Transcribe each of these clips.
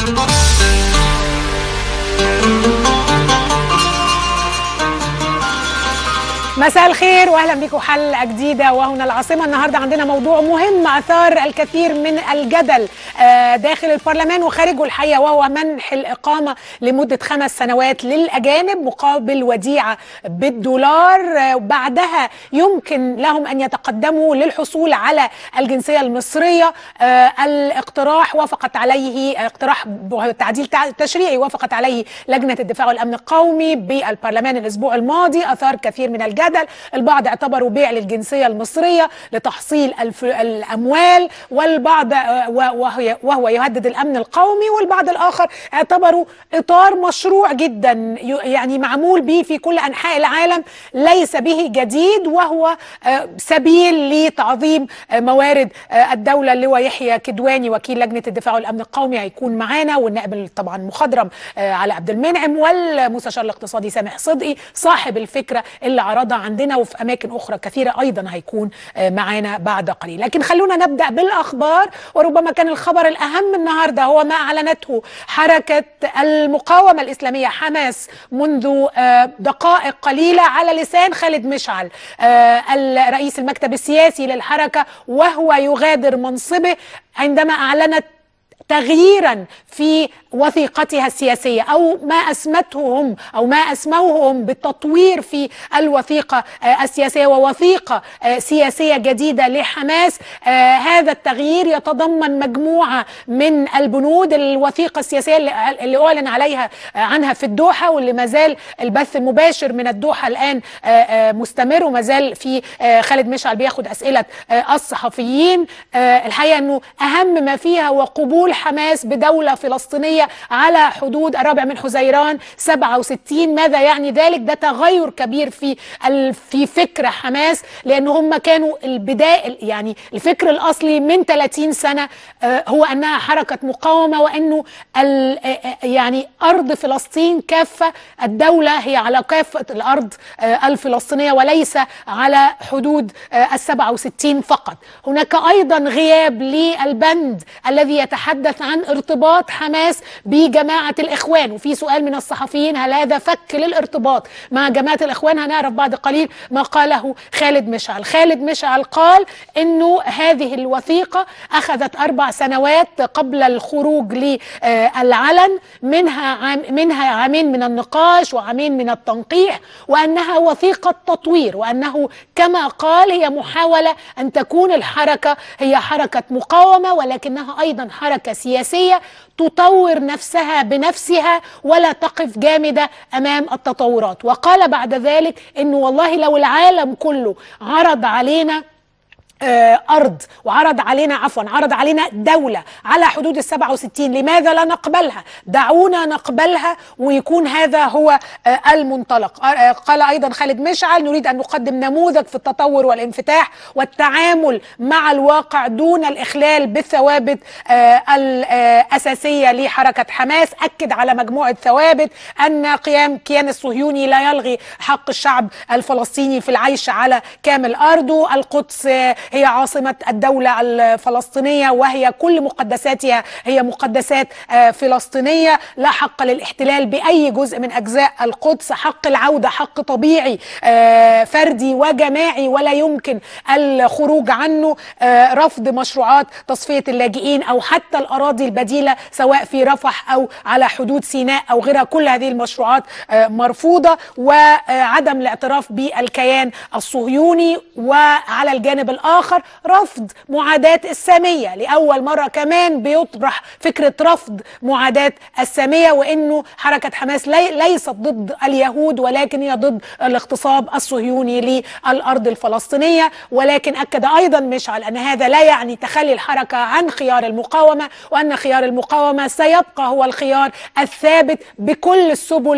مساء الخير واهلا بكم حلقه جديده وهنا العاصمه. النهارده عندنا موضوع مهم اثار الكثير من الجدل داخل البرلمان وخارجه الحقيقه، وهو منح الاقامه لمده 5 سنوات للاجانب مقابل وديعه بالدولار. بعدها يمكن لهم ان يتقدموا للحصول على الجنسيه المصريه. الاقتراح وافقت عليه، اقتراح تعديل تشريعي وافقت عليه لجنه الدفاع والامن القومي بالبرلمان الاسبوع الماضي. اثار كثير من الجدل، البعض اعتبروا بيع للجنسية المصرية لتحصيل الأموال، والبعض وهو يهدد الأمن القومي، والبعض الآخر اعتبروا إطار مشروع جدا يعني معمول به في كل أنحاء العالم، ليس به جديد، وهو سبيل لتعظيم موارد الدولة. اللواء يحيى كدواني وكيل لجنة الدفاع والأمن القومي هيكون معانا، والنائب طبعا مخضرم على عبد المنعم، والمستشار الاقتصادي سامح صدقي صاحب الفكرة اللي عرضها عندنا، وفي أماكن أخرى كثيرة أيضا هيكون معانا بعد قليل. لكن خلونا نبدأ بالأخبار، وربما كان الخبر الأهم النهاردة هو ما أعلنته حركة المقاومة الإسلامية حماس منذ دقائق قليلة على لسان خالد مشعل الرئيس المكتب السياسي للحركة، وهو يغادر منصبه عندما أعلنت تغييرا في وثيقتها السياسية، أو ما أسمتهم أو ما أسموهم بالتطوير في الوثيقة السياسية، ووثيقة سياسية جديدة لحماس. هذا التغيير يتضمن مجموعة من البنود. الوثيقة السياسية اللي أعلن عنها في الدوحة، واللي ما زال البث المباشر من الدوحة الآن مستمر، وما زال في خالد مشعل بياخد أسئلة الصحفيين. الحقيقة أنه أهم ما فيها هو قبول حماس بدولة فلسطينية على حدود 4 من حزيران 67. ماذا يعني ذلك؟ ده تغير كبير في فكر حماس، لأن هم كانوا البداية، يعني الفكر الأصلي من 30 سنة هو أنها حركة مقاومة، وأنه يعني أرض فلسطين كافة، الدولة هي على كافة الأرض الفلسطينية وليس على حدود 67 فقط. هناك أيضا غياب للبند الذي يتحدث عن ارتباط حماس بجماعة الإخوان، وفي سؤال من الصحفيين هل هذا فك للارتباط مع جماعة الإخوان؟ هنعرف بعد قليل ما قاله خالد مشعل. خالد مشعل قال إنه هذه الوثيقة أخذت 4 سنوات قبل الخروج للعلن، منها عامين من النقاش وعامين من التنقيح، وأنها وثيقة تطوير، وأنه كما قال هي محاولة أن تكون الحركة هي حركة مقاومة، ولكنها أيضا حركة سياسية تطور نفسها بنفسها ولا تقف جامدة أمام التطورات. وقال بعد ذلك إنه والله لو العالم كله عرض علينا أرض عرض علينا دولة على حدود 67، لماذا لا نقبلها؟ دعونا نقبلها ويكون هذا هو المنطلق. قال أيضا خالد مشعل نريد أن نقدم نموذج في التطور والانفتاح والتعامل مع الواقع دون الإخلال بالثوابت الأساسية لحركة حماس. أكد على مجموعة ثوابت، أن قيام كيان الصهيوني لا يلغي حق الشعب الفلسطيني في العيش على كامل أرضه، القدس هي عاصمة الدولة الفلسطينية وهي كل مقدساتها هي مقدسات فلسطينية، لا حق للاحتلال بأي جزء من أجزاء القدس، حق العودة حق طبيعي فردي وجماعي ولا يمكن الخروج عنه، رفض مشروعات تصفية اللاجئين أو حتى الأراضي البديلة سواء في رفح أو على حدود سيناء أو غيرها، كل هذه المشروعات مرفوضة، وعدم الاعتراف بالكيان الصهيوني. وعلى الجانب الآخر رفض معاداة السامية، لأول مرة كمان بيطرح فكرة رفض معاداة السامية، وإنه حركة حماس ليست ضد اليهود ولكن هي ضد الاغتصاب الصهيوني للأرض الفلسطينية. ولكن أكد أيضا مشعل أن هذا لا يعني تخلي الحركة عن خيار المقاومة، وأن خيار المقاومة سيبقى هو الخيار الثابت بكل السبل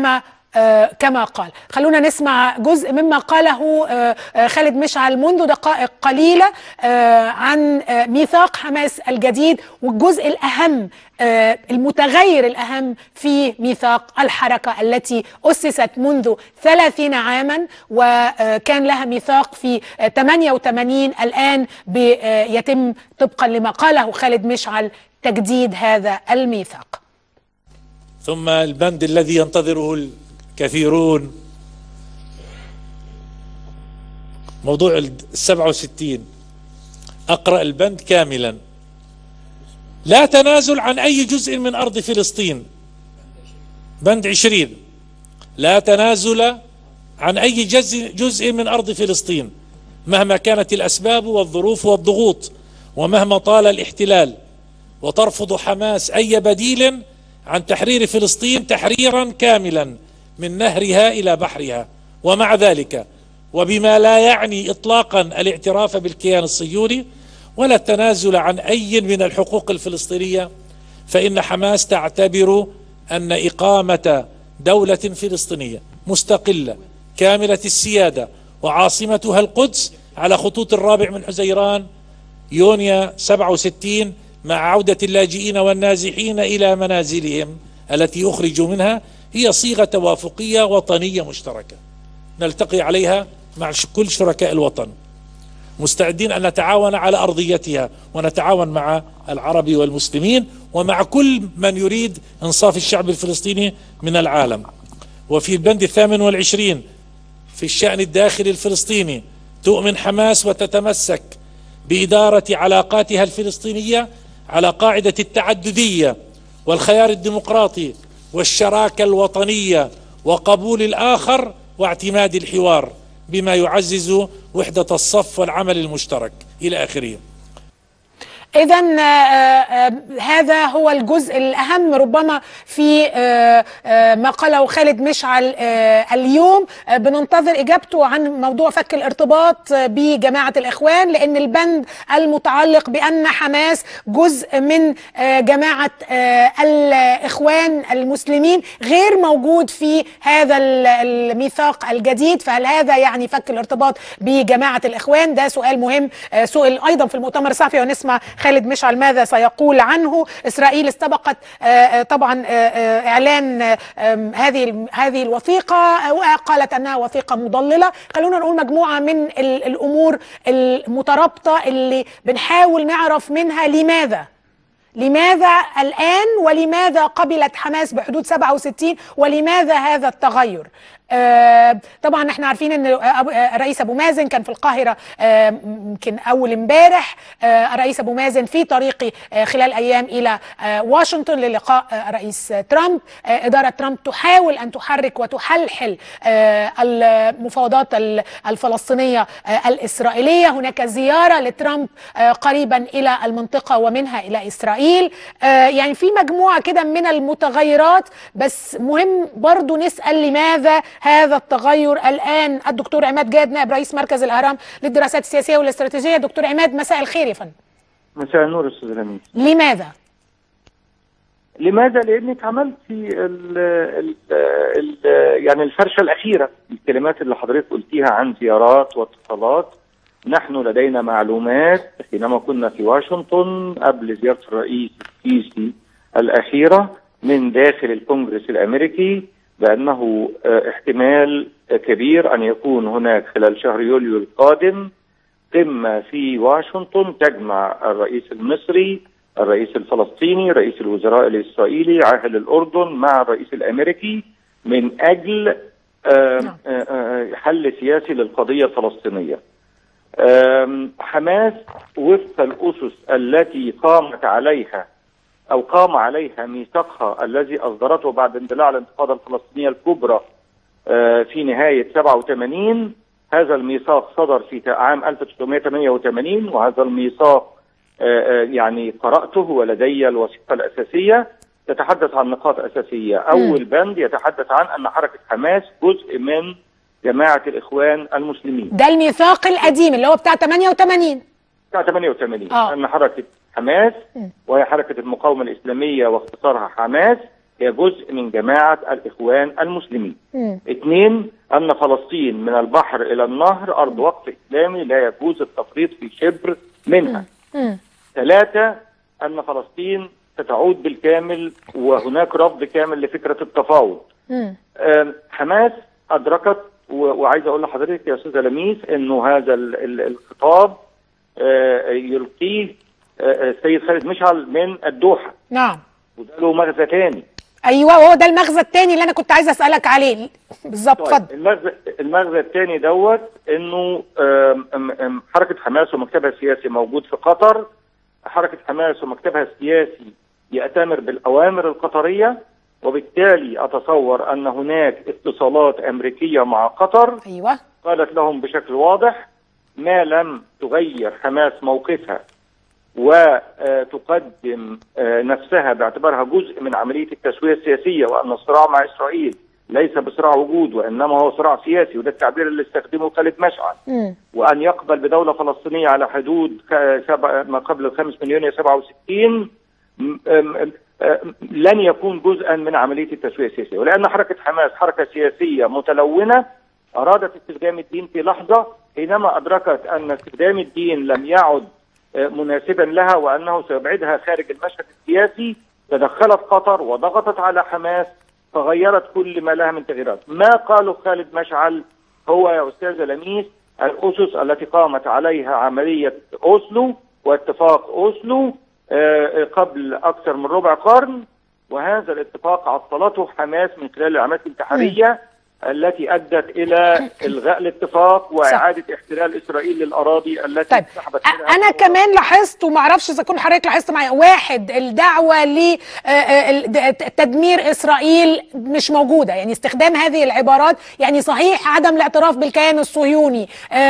كما قال. خلونا نسمع جزء مما قاله خالد مشعل منذ دقائق قليلة عن ميثاق حماس الجديد، والجزء الأهم المتغير الأهم في ميثاق الحركة التي أسست منذ 30 عاما وكان لها ميثاق في 88، الآن يتم طبقا لما قاله خالد مشعل تجديد هذا الميثاق. ثم البند الذي ينتظره الكثيرون، موضوع 67. أقرأ البند كاملا: لا تنازل عن أي جزء من أرض فلسطين. بند 20: لا تنازل عن أي جزء من أرض فلسطين مهما كانت الأسباب والظروف والضغوط ومهما طال الاحتلال، وترفض حماس أي بديل عن تحرير فلسطين تحريرا كاملا من نهرها إلى بحرها. ومع ذلك، وبما لا يعني إطلاقا الاعتراف بالكيان الصهيوني ولا التنازل عن أي من الحقوق الفلسطينية، فإن حماس تعتبر أن إقامة دولة فلسطينية مستقلة كاملة السيادة وعاصمتها القدس على خطوط 4 حزيران يونيو 67 مع عودة اللاجئين والنازحين إلى منازلهم التي أخرجوا منها هي صيغة توافقية وطنية مشتركة نلتقي عليها مع كل شركاء الوطن، مستعدين أن نتعاون على أرضيتها ونتعاون مع العرب والمسلمين ومع كل من يريد إنصاف الشعب الفلسطيني من العالم. وفي البند 28 في الشأن الداخلي الفلسطيني: تؤمن حماس وتتمسك بإدارة علاقاتها الفلسطينية على قاعدة التعددية والخيار الديمقراطي والشراكة الوطنية وقبول الآخر واعتماد الحوار بما يعزز وحدة الصف والعمل المشترك إلى آخره. إذن هذا هو الجزء الأهم ربما في ما قاله خالد مشعل اليوم. بننتظر إجابته عن موضوع فك الارتباط بجماعة الإخوان، لأن البند المتعلق بأن حماس جزء من جماعة الإخوان المسلمين غير موجود في هذا الميثاق الجديد. فهل هذا يعني فك الارتباط بجماعة الإخوان؟ ده سؤال مهم سئل أيضا في المؤتمر الصحفي، ونسمع خالد مشعل ماذا سيقول عنه. إسرائيل استبقت طبعا إعلان هذه الوثيقة وقالت أنها وثيقة مضللة. خلونا نقول مجموعة من الأمور المترابطة اللي بنحاول نعرف منها لماذا الآن، ولماذا قبلت حماس بحدود 67، ولماذا هذا التغير. طبعا احنا عارفين ان الرئيس ابو مازن كان في القاهرة يمكن اول امبارح. الرئيس ابو مازن في طريقه خلال ايام الى واشنطن للقاء رئيس ترامب. ادارة ترامب تحاول ان تحرك وتحلحل المفاوضات الفلسطينية الاسرائيلية. هناك زيارة لترامب قريبا الى المنطقة ومنها الى اسرائيل. يعني في مجموعة كده من المتغيرات، بس مهم برضو نسأل لماذا هذا التغير الآن. الدكتور عماد جاد نائب رئيس مركز الأهرام للدراسات السياسية والاستراتيجية. دكتور عماد، مساء الخير يا فندم. مساء النور استاذ لميس. لماذا؟ لانك عملت في يعني الفرشه الاخيره، الكلمات اللي حضرتك قلتيها عن زيارات واتصالات. نحن لدينا معلومات حينما كنا في واشنطن قبل زياره الرئيس السيسي الاخيره من داخل الكونغرس الامريكي بأنه احتمال كبير أن يكون هناك خلال شهر يوليو القادم قمة في واشنطن تجمع الرئيس المصري، الرئيس الفلسطيني، رئيس الوزراء الإسرائيلي، عاهل الأردن مع الرئيس الأمريكي من أجل حل سياسي للقضية الفلسطينية. حماس وفق الأسس التي قامت عليها أو قام عليها ميثاقها الذي أصدرته بعد اندلاع الانتفاضة الفلسطينية الكبرى في نهاية 87. هذا الميثاق صدر في عام 1988، وهذا الميثاق يعني قرأته ولدي الوثيقة الأساسية تتحدث عن نقاط أساسية. أول بند يتحدث عن أن حركة حماس جزء من جماعة الإخوان المسلمين. ده الميثاق القديم اللي هو بتاع 88. بتاع 88 أن حركة حماس وهي حركة المقاومة الإسلامية واختصارها حماس هي جزء من جماعة الإخوان المسلمين. 2 أن فلسطين من البحر إلى النهر أرض وقف إسلامي لا يجوز التفريط في شبر منها. 3 أن فلسطين ستعود بالكامل وهناك رفض كامل لفكرة التفاوض. حماس أدركت، وعايز أقول لحضرتك يا أستاذ لميس إنه هذا الخطاب يلقيه السيد خالد مشعل من الدوحة. نعم. وده له مغزى تاني. ايوه، وهو ده المغزى الثاني اللي انا كنت عايزه اسالك عليه بالظبط. اتفضل. المغزى الثاني دوت انه حركه حماس ومكتبها السياسي موجود في قطر. حركه حماس ومكتبها السياسي يأتمر بالاوامر القطريه، وبالتالي اتصور ان هناك اتصالات امريكيه مع قطر. ايوه. قالت لهم بشكل واضح ما لم تغير حماس موقفها وتقدم نفسها باعتبارها جزء من عملية التسوية السياسية، وأن الصراع مع إسرائيل ليس بصراع وجود وإنما هو صراع سياسي، وده التعبير اللي استخدمه خالد مشعل، وأن يقبل بدولة فلسطينية على حدود ما قبل 5 من يونيو 67 لن يكون جزءا من عملية التسوية السياسية. ولأن حركة حماس حركة سياسية متلونة أرادت استخدام الدين في لحظة حينما أدركت أن استخدام الدين لم يعد مناسبا لها وأنه سيبعدها خارج المشهد السياسي، تدخلت قطر وضغطت على حماس فغيرت كل ما لها من تغييرات. ما قاله خالد مشعل هو يا أستاذ لميس الأسس التي قامت عليها عملية أوسلو واتفاق أوسلو قبل أكثر من ربع قرن، وهذا الاتفاق عطلته حماس من خلال العمليات الانتحارية التي أدت إلى إلغاء الاتفاق وإعادة احتلال إسرائيل للأراضي التي طيب أنا كمان لاحظت، وما أعرفش إذا كنت حضرتك لاحظت معايا، واحد الدعوة لتدمير إسرائيل مش موجودة، يعني استخدام هذه العبارات، يعني صحيح عدم الاعتراف بالكيان الصهيوني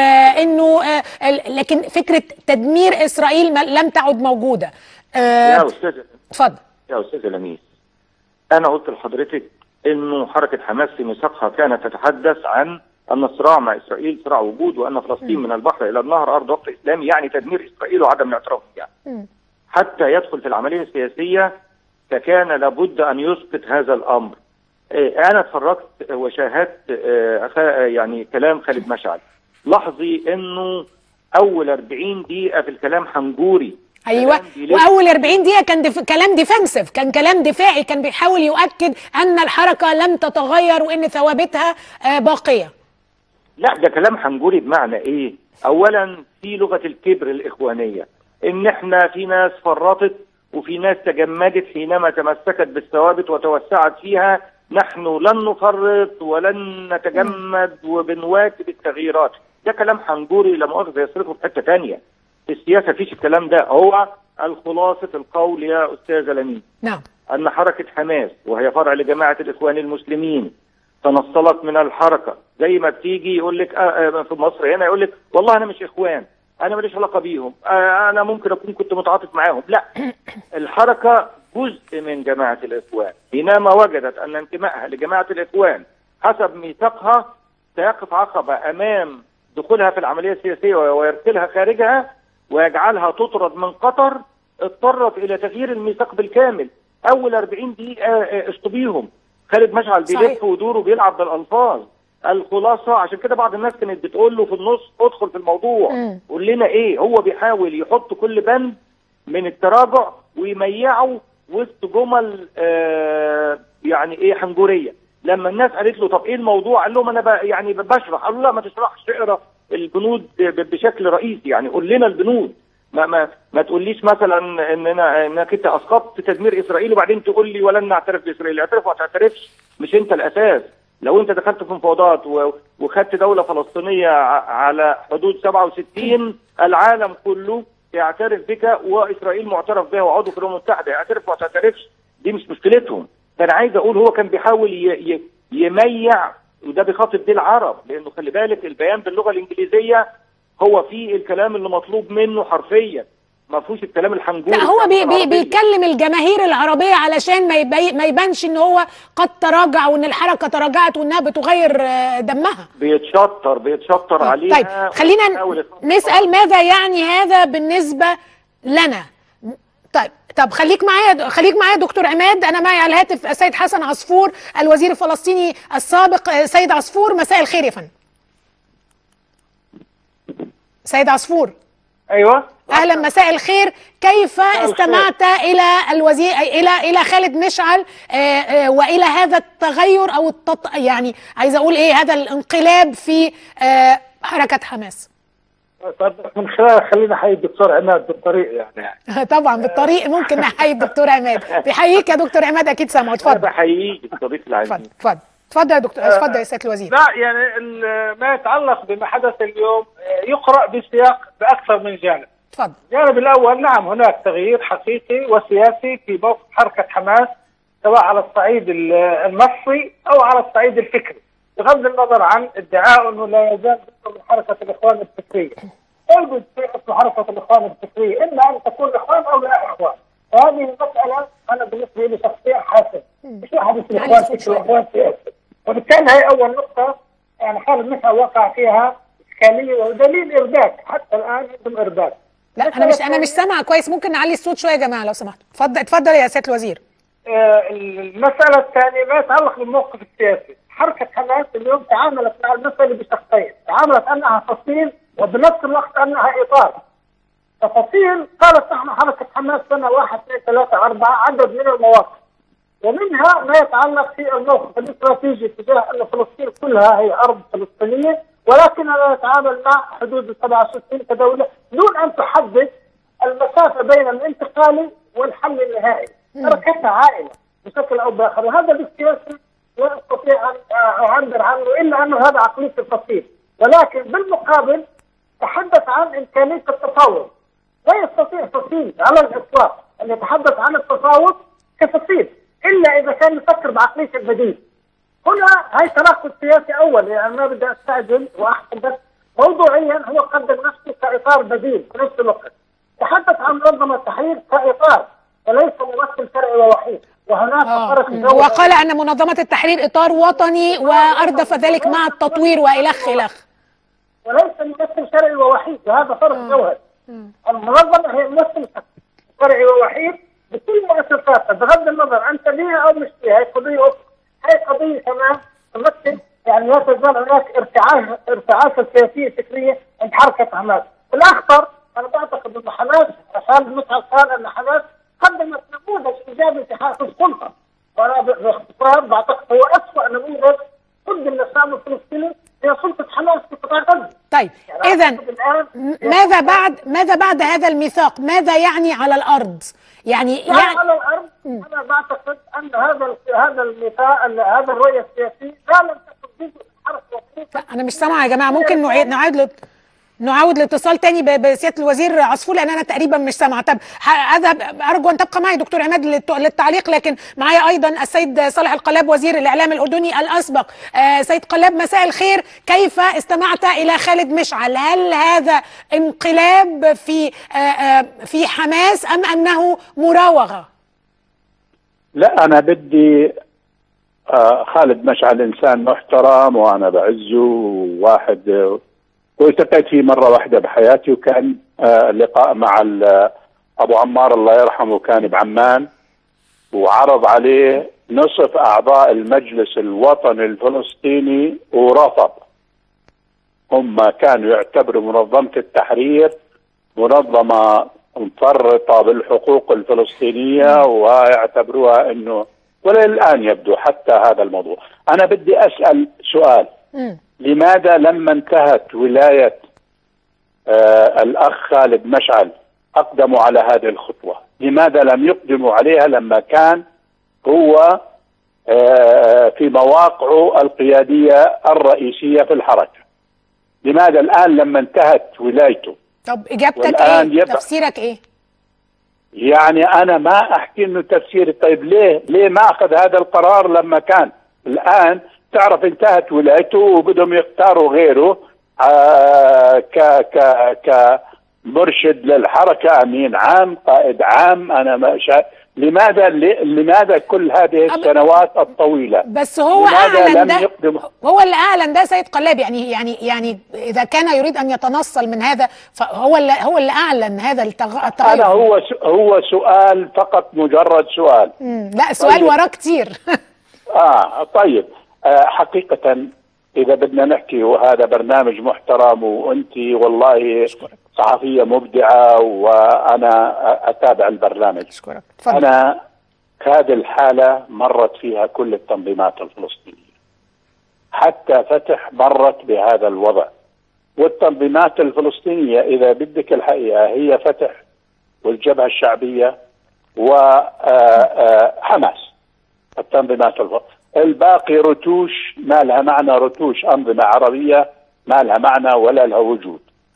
لكن فكرة تدمير إسرائيل لم تعد موجودة. يا أستاذ اتفضل. يا أستاذ لميس، أنا قلت لحضرتك إنه حركة حماس في مساقها كانت تتحدث عن أن الصراع مع إسرائيل صراع وجود، وأن فلسطين من البحر إلى النهر أرض وقت إسلامي، يعني تدمير إسرائيل وعدم الاعتراف بها. حتى يدخل في العملية السياسية فكان لابد أن يسقط هذا الأمر. أنا اتفرجت وشاهدت يعني كلام خالد مشعل. لاحظي إنه أول 40 دقيقة في الكلام حنجوري. ايوه، واول 40 دقيقه كان كلام ديفنسيف، كان كلام دفاعي، كان بيحاول يؤكد ان الحركه لم تتغير وان ثوابتها باقيه. لا، ده كلام حنجوري بمعنى ايه؟ اولا في لغه الكبر الاخوانيه، ان احنا في ناس فرطت وفي ناس تجمدت حينما تمسكت بالثوابت وتوسعت فيها، نحن لن نفرط ولن نتجمد وبنواكب التغييرات. ده كلام حنجوري لا مؤاخذه يصرفه في حته ثانيه. في السياسة فيش الكلام ده. هو الخلاصة القول يا أستاذ لميس نعم أن حركة حماس وهي فرع لجماعة الإخوان المسلمين تنصلت من الحركة، زي ما بتيجي يقول لك في مصر هنا يقول لك والله أنا مش إخوان، أنا ماليش علاقة بيهم، أنا ممكن أكون كنت متعاطف معاهم. لا، الحركة جزء من جماعة الإخوان، حينما وجدت أن انتمائها لجماعة الإخوان حسب ميثاقها سيقف عقبة أمام دخولها في العملية السياسية ويرسلها خارجها ويجعلها تطرد من قطر، اضطرت الى تغيير الميثاق بالكامل. اول 40 دقيقة اشطبيهم. خالد مشعل بيلف ودور وبيلعب بالالفاظ. الخلاصة عشان كده بعض الناس كانت بتقول له في النص ادخل في الموضوع، قول لنا ايه. هو بيحاول يحط كل بند من التراجع ويميعه وسط جمل يعني ايه حنجورية. لما الناس قالت له طب ايه الموضوع، قال لهم انا يعني بشرح. قالوا لا ما تشرحش، اقرا البنود بشكل رئيسي، يعني قول لنا البنود، ما تقوليش مثلا انك انت اسقطت تدمير اسرائيل وبعدين تقول لي ولن نعترف باسرائيل. اعترف وما تعترفش مش انت الاساس. لو انت دخلت في مفاوضات وخدت دوله فلسطينيه على حدود 67 العالم كله يعترف بك، واسرائيل معترف بها وعضو في الامم المتحده، يعترف وما تعترفش دي مش مشكلتهم. فانا عايز اقول هو كان بيحاول يميع، وده بيخاطب بيه العرب، لانه خلي بالك البيان باللغه الانجليزيه هو فيه الكلام اللي مطلوب منه حرفيا، ما فيهوش الكلام الحنجوري. لا، هو بيكلم الجماهير العربية علشان ما يبانش ان هو قد تراجع وان الحركة تراجعت وانها بتغير دمها. بيتشطر عليها. طيب خلينا نسأل ماذا يعني هذا بالنسبة لنا. طب خليك معايا دكتور عماد. انا معي على الهاتف السيد حسن عصفور الوزير الفلسطيني السابق. سيد عصفور، مساء الخير يا فندم. سيد عصفور. ايوه اهلا، مساء الخير. كيف استمعت الى الوزير الى خالد مشعل والى هذا التغير او يعني عايزه اقول ايه، هذا الانقلاب في حركه حماس؟ طب من خلال خلينا نحيي الدكتور عماد بالطريق يعني. طبعا بالطريق ممكن نحيي الدكتور عماد. بيحييك يا دكتور عماد، اكيد سامعه. اتفضل. بحييك صديقي العزيز. اتفضل يا دكتور. اتفضل يا سياده الوزير. لا يعني ما يتعلق بما حدث اليوم يقرأ بسياق بأكثر من جانب. اتفضل. الجانب الأول، نعم هناك تغيير حقيقي وسياسي في موقف حركة حماس، سواء على الصعيد النصي أو على الصعيد الفكري، بغض النظر عن ادعاء أنه لا يزال من حركة الإخوان الفكرية. يوجد في اسم حركة الإخوان الفكرية إما أن تكون إخوان أو لا إخوان. وهذه المسألة أنا بالنسبة لي شخصيا حاسم، مش واحد اسمه إخوان فكري وإخوان سياسي. وبالتالي هي أول نقطة يعني خالد مشعل وقع فيها إشكالية، ودليل إرباك حتى الآن عندهم إرباك. لا أنا مش سامعة كويس، ممكن نعلي الصوت شوية يا جماعة لو سمحتوا. اتفضل يا سيادة الوزير. المسألة الثانية ما يتعلق بالموقف السياسي. حركة حماس اليوم تعاملت مع المسألة بشقين، تعاملت أنها فصيل وبنفس الوقت أنها إطار. تفاصيل قالت نحن حركة حماس سنة 1 2 3 4 عدد من المواقف، ومنها ما يتعلق في الموقف الاستراتيجي تجاه أن فلسطين كلها هي أرض فلسطينية، ولكننا نتعامل مع حدود 67 كدولة دون أن تحدد المسافة بين الانتقالي والحل النهائي. تركتها عائلة بشكل أو بآخر، وهذا بالسياسي لا أستطيع أن أعبر عنه إلا أنه هذا عقلية الفصيل. ولكن بالمقابل تحدث عن إمكانية التفاوض. لا يستطيع فصيل على الإطلاق أن يتحدث عن التفاوض كفصيل إلا إذا كان يفكر بعقلية البديل. هنا هي تناقض سياسي أول، يعني ما بدي أستعجل وأحكم، بس موضوعيا هو قدم نفسه كإطار بديل في نفس الوقت. تحدث عن منظمة التحرير كإطار وليس ممثل شرعي ووحيد، وهناك فرق. وقال أن منظمة التحرير إطار وطني وأردف ذلك مع التطوير وإلخ وليس ممثل شرعي ووحيد، وهذا فرق جوهري. المنظمة هي ممثل شرعي ووحيد بكل مؤسساتها بغض النظر عن فيها أو مش فيها. هي قضية أخرى، هي قضية كمان تمثل يعني لا تزال هناك ارتعاشة سياسية فكرية عند حركة حماس. الأخطر أنا بعتقد أن حماس خالد مشعل قال أن حماس قدمت نموذج إيجابي في حركة السلطة، وأنا باختصار بعتقد هو أسوأ نموذج قدم للشعب الفلسطيني هي سلطة حماس في قطاع غزة. طيب يعني إذن ماذا بعد هذا الميثاق؟ ماذا يعني على الأرض؟ يعني على الأرض أنا بعتقد أن هذا الميثاق، هذا الرؤية السياسية لا لم تكن جزء من حركة. أنا مش سامعة يا جماعة، ممكن نعاود الاتصال تاني بسيادة الوزير عصفور لأن أنا تقريبا مش سامعة. طب أذهب، أرجو أن تبقى معي دكتور عماد للتعليق، لكن معي أيضا السيد صالح القلاب وزير الإعلام الأردني الأسبق. سيد قلاب مساء الخير، كيف استمعت إلى خالد مشعل؟ هل هذا انقلاب في حماس أم أنه مراوغة؟ لا أنا بدي خالد مشعل إنسان محترم وأنا بعزه، واحد والتقيت فيه مرة واحدة بحياتي، وكان لقاء مع أبو عمار الله يرحمه كان بعمان، وعرض عليه نصف أعضاء المجلس الوطني الفلسطيني ورفض. هم كانوا يعتبروا منظمة التحرير منظمة مفرطة بالحقوق الفلسطينية ويعتبروها أنه، وللآن يبدو حتى هذا الموضوع. أنا بدي أسأل سؤال، لماذا لما انتهت ولاية الأخ خالد مشعل أقدموا على هذه الخطوة؟ لماذا لم يقدموا عليها لما كان هو في مواقعه القيادية الرئيسية في الحركة؟ لماذا الآن لما انتهت ولايته؟ طب إجابتك إيه؟ تفسيرك إيه؟ يعني أنا ما أحكي إنه تفسيري. طيب ليه ما أخذ هذا القرار لما كان؟ الآن تعرف انتهت ولايته وبدهم يختاروا غيره كمرشد للحركة، أمين عام، قائد عام. أنا ما لماذا كل هذه السنوات الطويلة؟ بس هو أعلن ده، هو اللي أعلن ده سيد قلاب. يعني إذا كان يريد أن يتنصل من هذا فهو اللي أعلن هذا التغير. أنا هو سؤال فقط، مجرد سؤال. لا سؤال طيب. وراه كتير. طيب حقيقة إذا بدنا نحكي، وهذا برنامج محترم وأنت والله صحفية مبدعة وأنا أتابع البرنامج. أشكرك. أنا هذه الحالة مرت فيها كل التنظيمات الفلسطينية، حتى فتح مرت بهذا الوضع. والتنظيمات الفلسطينية إذا بدك الحقيقة هي فتح والجبهة الشعبية وحماس. التنظيمات الباقي رتوش ما لها معنى، رتوش أنظمة عربية ما لها معنى ولا لها وجود.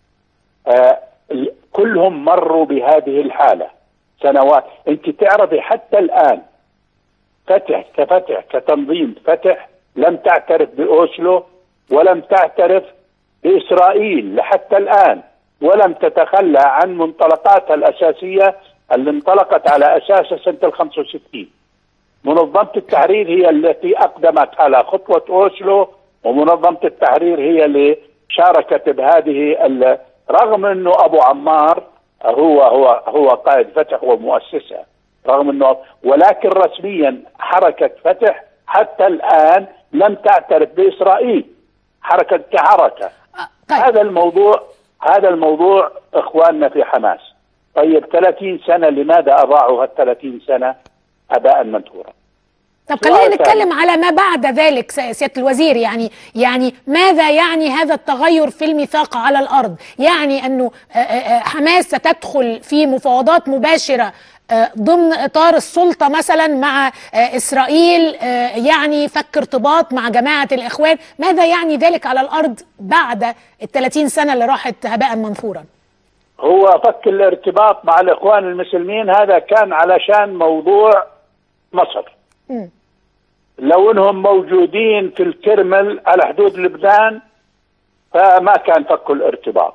كلهم مروا بهذه الحالة سنوات. أنت تعرفي حتى الآن فتح كتنظيم فتح لم تعترف بأوسلو ولم تعترف بإسرائيل لحتى الآن، ولم تتخلى عن منطلقاتها الأساسية اللي انطلقت على أساسها سنة 65. منظمة التحرير هي التي أقدمت على خطوة أوسلو، ومنظمة التحرير هي اللي شاركت بهذه رغم أنه أبو عمار هو قائد فتح ومؤسسها، رغم أنه ولكن رسميا حركة فتح حتى الآن لم تعترف بإسرائيل حركة كحركة. طيب. هذا الموضوع إخواننا في حماس. طيب 30 سنة لماذا أضاعوا هال 30 سنة أباء منثورا؟ طب خلينا نتكلم على ما بعد ذلك سيادة الوزير. يعني ماذا يعني هذا التغير في الميثاق على الأرض؟ يعني أنه حماس ستدخل في مفاوضات مباشرة ضمن إطار السلطة مثلا مع إسرائيل، يعني فك ارتباط مع جماعة الإخوان. ماذا يعني ذلك على الأرض بعد ال30 سنة اللي راحت هباء منثورا؟ هو فك الارتباط مع الإخوان المسلمين هذا كان علشان موضوع مصر. لو انهم موجودين في الكرمل على حدود لبنان فما كان فكوا الارتباط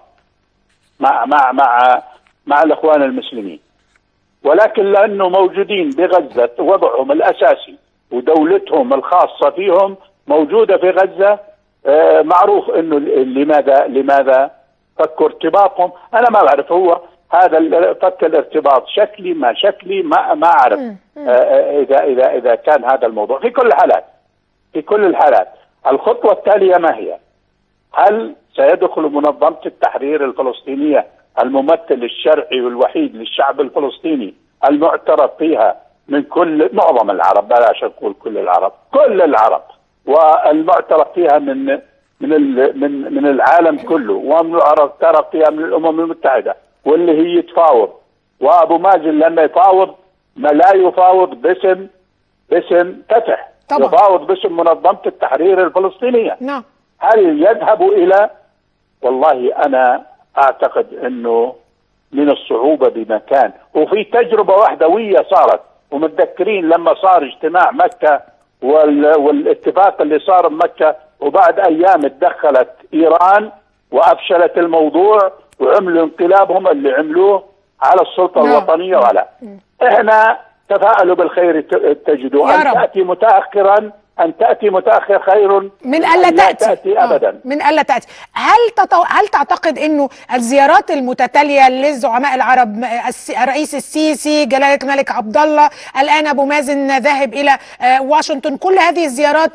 مع الاخوان المسلمين، ولكن لانه موجودين بغزة وضعهم الاساسي ودولتهم الخاصة فيهم موجودة في غزة، معروف انه لماذا فكوا ارتباطهم. انا ما بعرف هو هذا فك الارتباط شكلي ما اعرف اذا كان هذا الموضوع. في كل الحالات الخطوة التالية ما هي؟ هل سيدخل منظمة التحرير الفلسطينية الممثل الشرعي والوحيد للشعب الفلسطيني المعترف فيها من معظم العرب، بلاش نقول كل العرب والمعترف فيها من العالم كله، ومعترف فيها من الامم المتحدة، واللي هي تفاوض، وابو مازن لما يفاوض ما لا يفاوض باسم فتح، طبعا يفاوض باسم منظمة التحرير الفلسطينية. نعم. هل يذهب الى والله انا اعتقد انه من الصعوبة بمكان. وفي تجربة وحدوية صارت، ومتذكرين لما صار اجتماع مكة والاتفاق اللي صار بمكة، وبعد ايام اتدخلت ايران وافشلت الموضوع وعملوا انقلابهم اللي عملوه على السلطة الوطنية. ولا احنا تفاءلوا بالخير تجدوا، أن تأتي متأخر خير من ألا تأتي أبدا. من ألا تأتي. هل تعتقد أنه الزيارات المتتالية للزعماء العرب، الرئيس السيسي، جلالة الملك عبد الله، الآن أبو مازن ذاهب إلى واشنطن، كل هذه الزيارات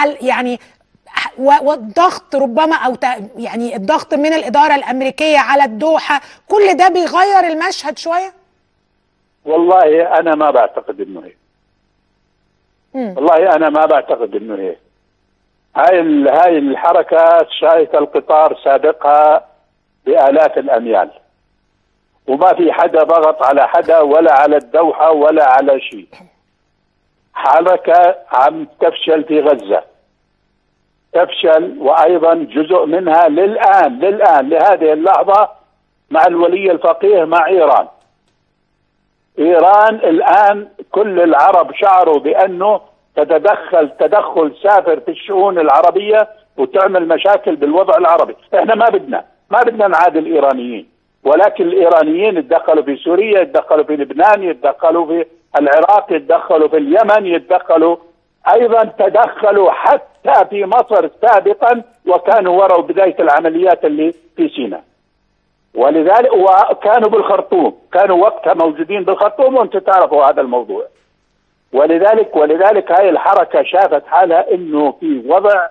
والضغط ربما يعني الضغط من الإدارة الأمريكية على الدوحة، كل ده بيغير المشهد شوية؟ والله أنا ما بعتقد إنه هيك. والله أنا ما بعتقد إنه هيك. هاي الحركة شايفة القطار سابقها بآلاف الأميال، وما في حدا ضغط على حدا ولا على الدوحة ولا على شيء. حركة عم تفشل في غزة، تفشل، وأيضا جزء منها للآن لهذه اللحظة مع الولي الفقيه مع إيران الآن كل العرب شعروا بأنه تدخل سافر في الشؤون العربية وتعمل مشاكل بالوضع العربي. احنا ما بدنا نعادل الإيرانيين، ولكن الإيرانيين يتدخلوا في سوريا، يتدخلوا في لبنان، يتدخلوا في العراق، يتدخلوا في اليمن، يتدخلوا أيضا تدخلوا حتى في مصر سابقا، وكانوا وراء بداية العمليات اللي في سيناء. ولذلك وكانوا بالخرطوم، كانوا وقتها موجودين بالخرطوم، وانتم تعرفوا هذا الموضوع. ولذلك هاي الحركة شافت حالها انه في وضع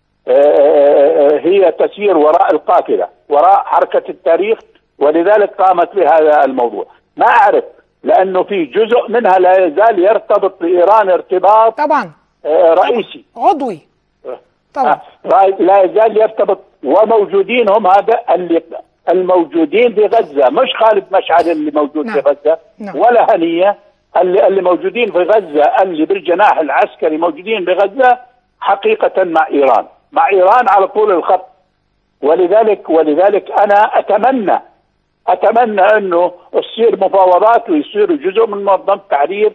هي تسير وراء القافلة، وراء حركة التاريخ، ولذلك قامت بهذا الموضوع. ما أعرف، لأنه في جزء منها لا يزال يرتبط بإيران ارتباط طبعا رئيسي عضوي، طبعا لا يزال يرتبط وموجودين هم هذا اللي الموجودين في غزة، مش خالد مشعل اللي موجود في غزة ولا هنية، اللي موجودين في غزة اللي بالجناح العسكري موجودين بغزة حقيقة مع إيران على طول الخط. ولذلك أنا أتمنى أنه تصير مفاوضات ويصير جزء من منظمة التحرير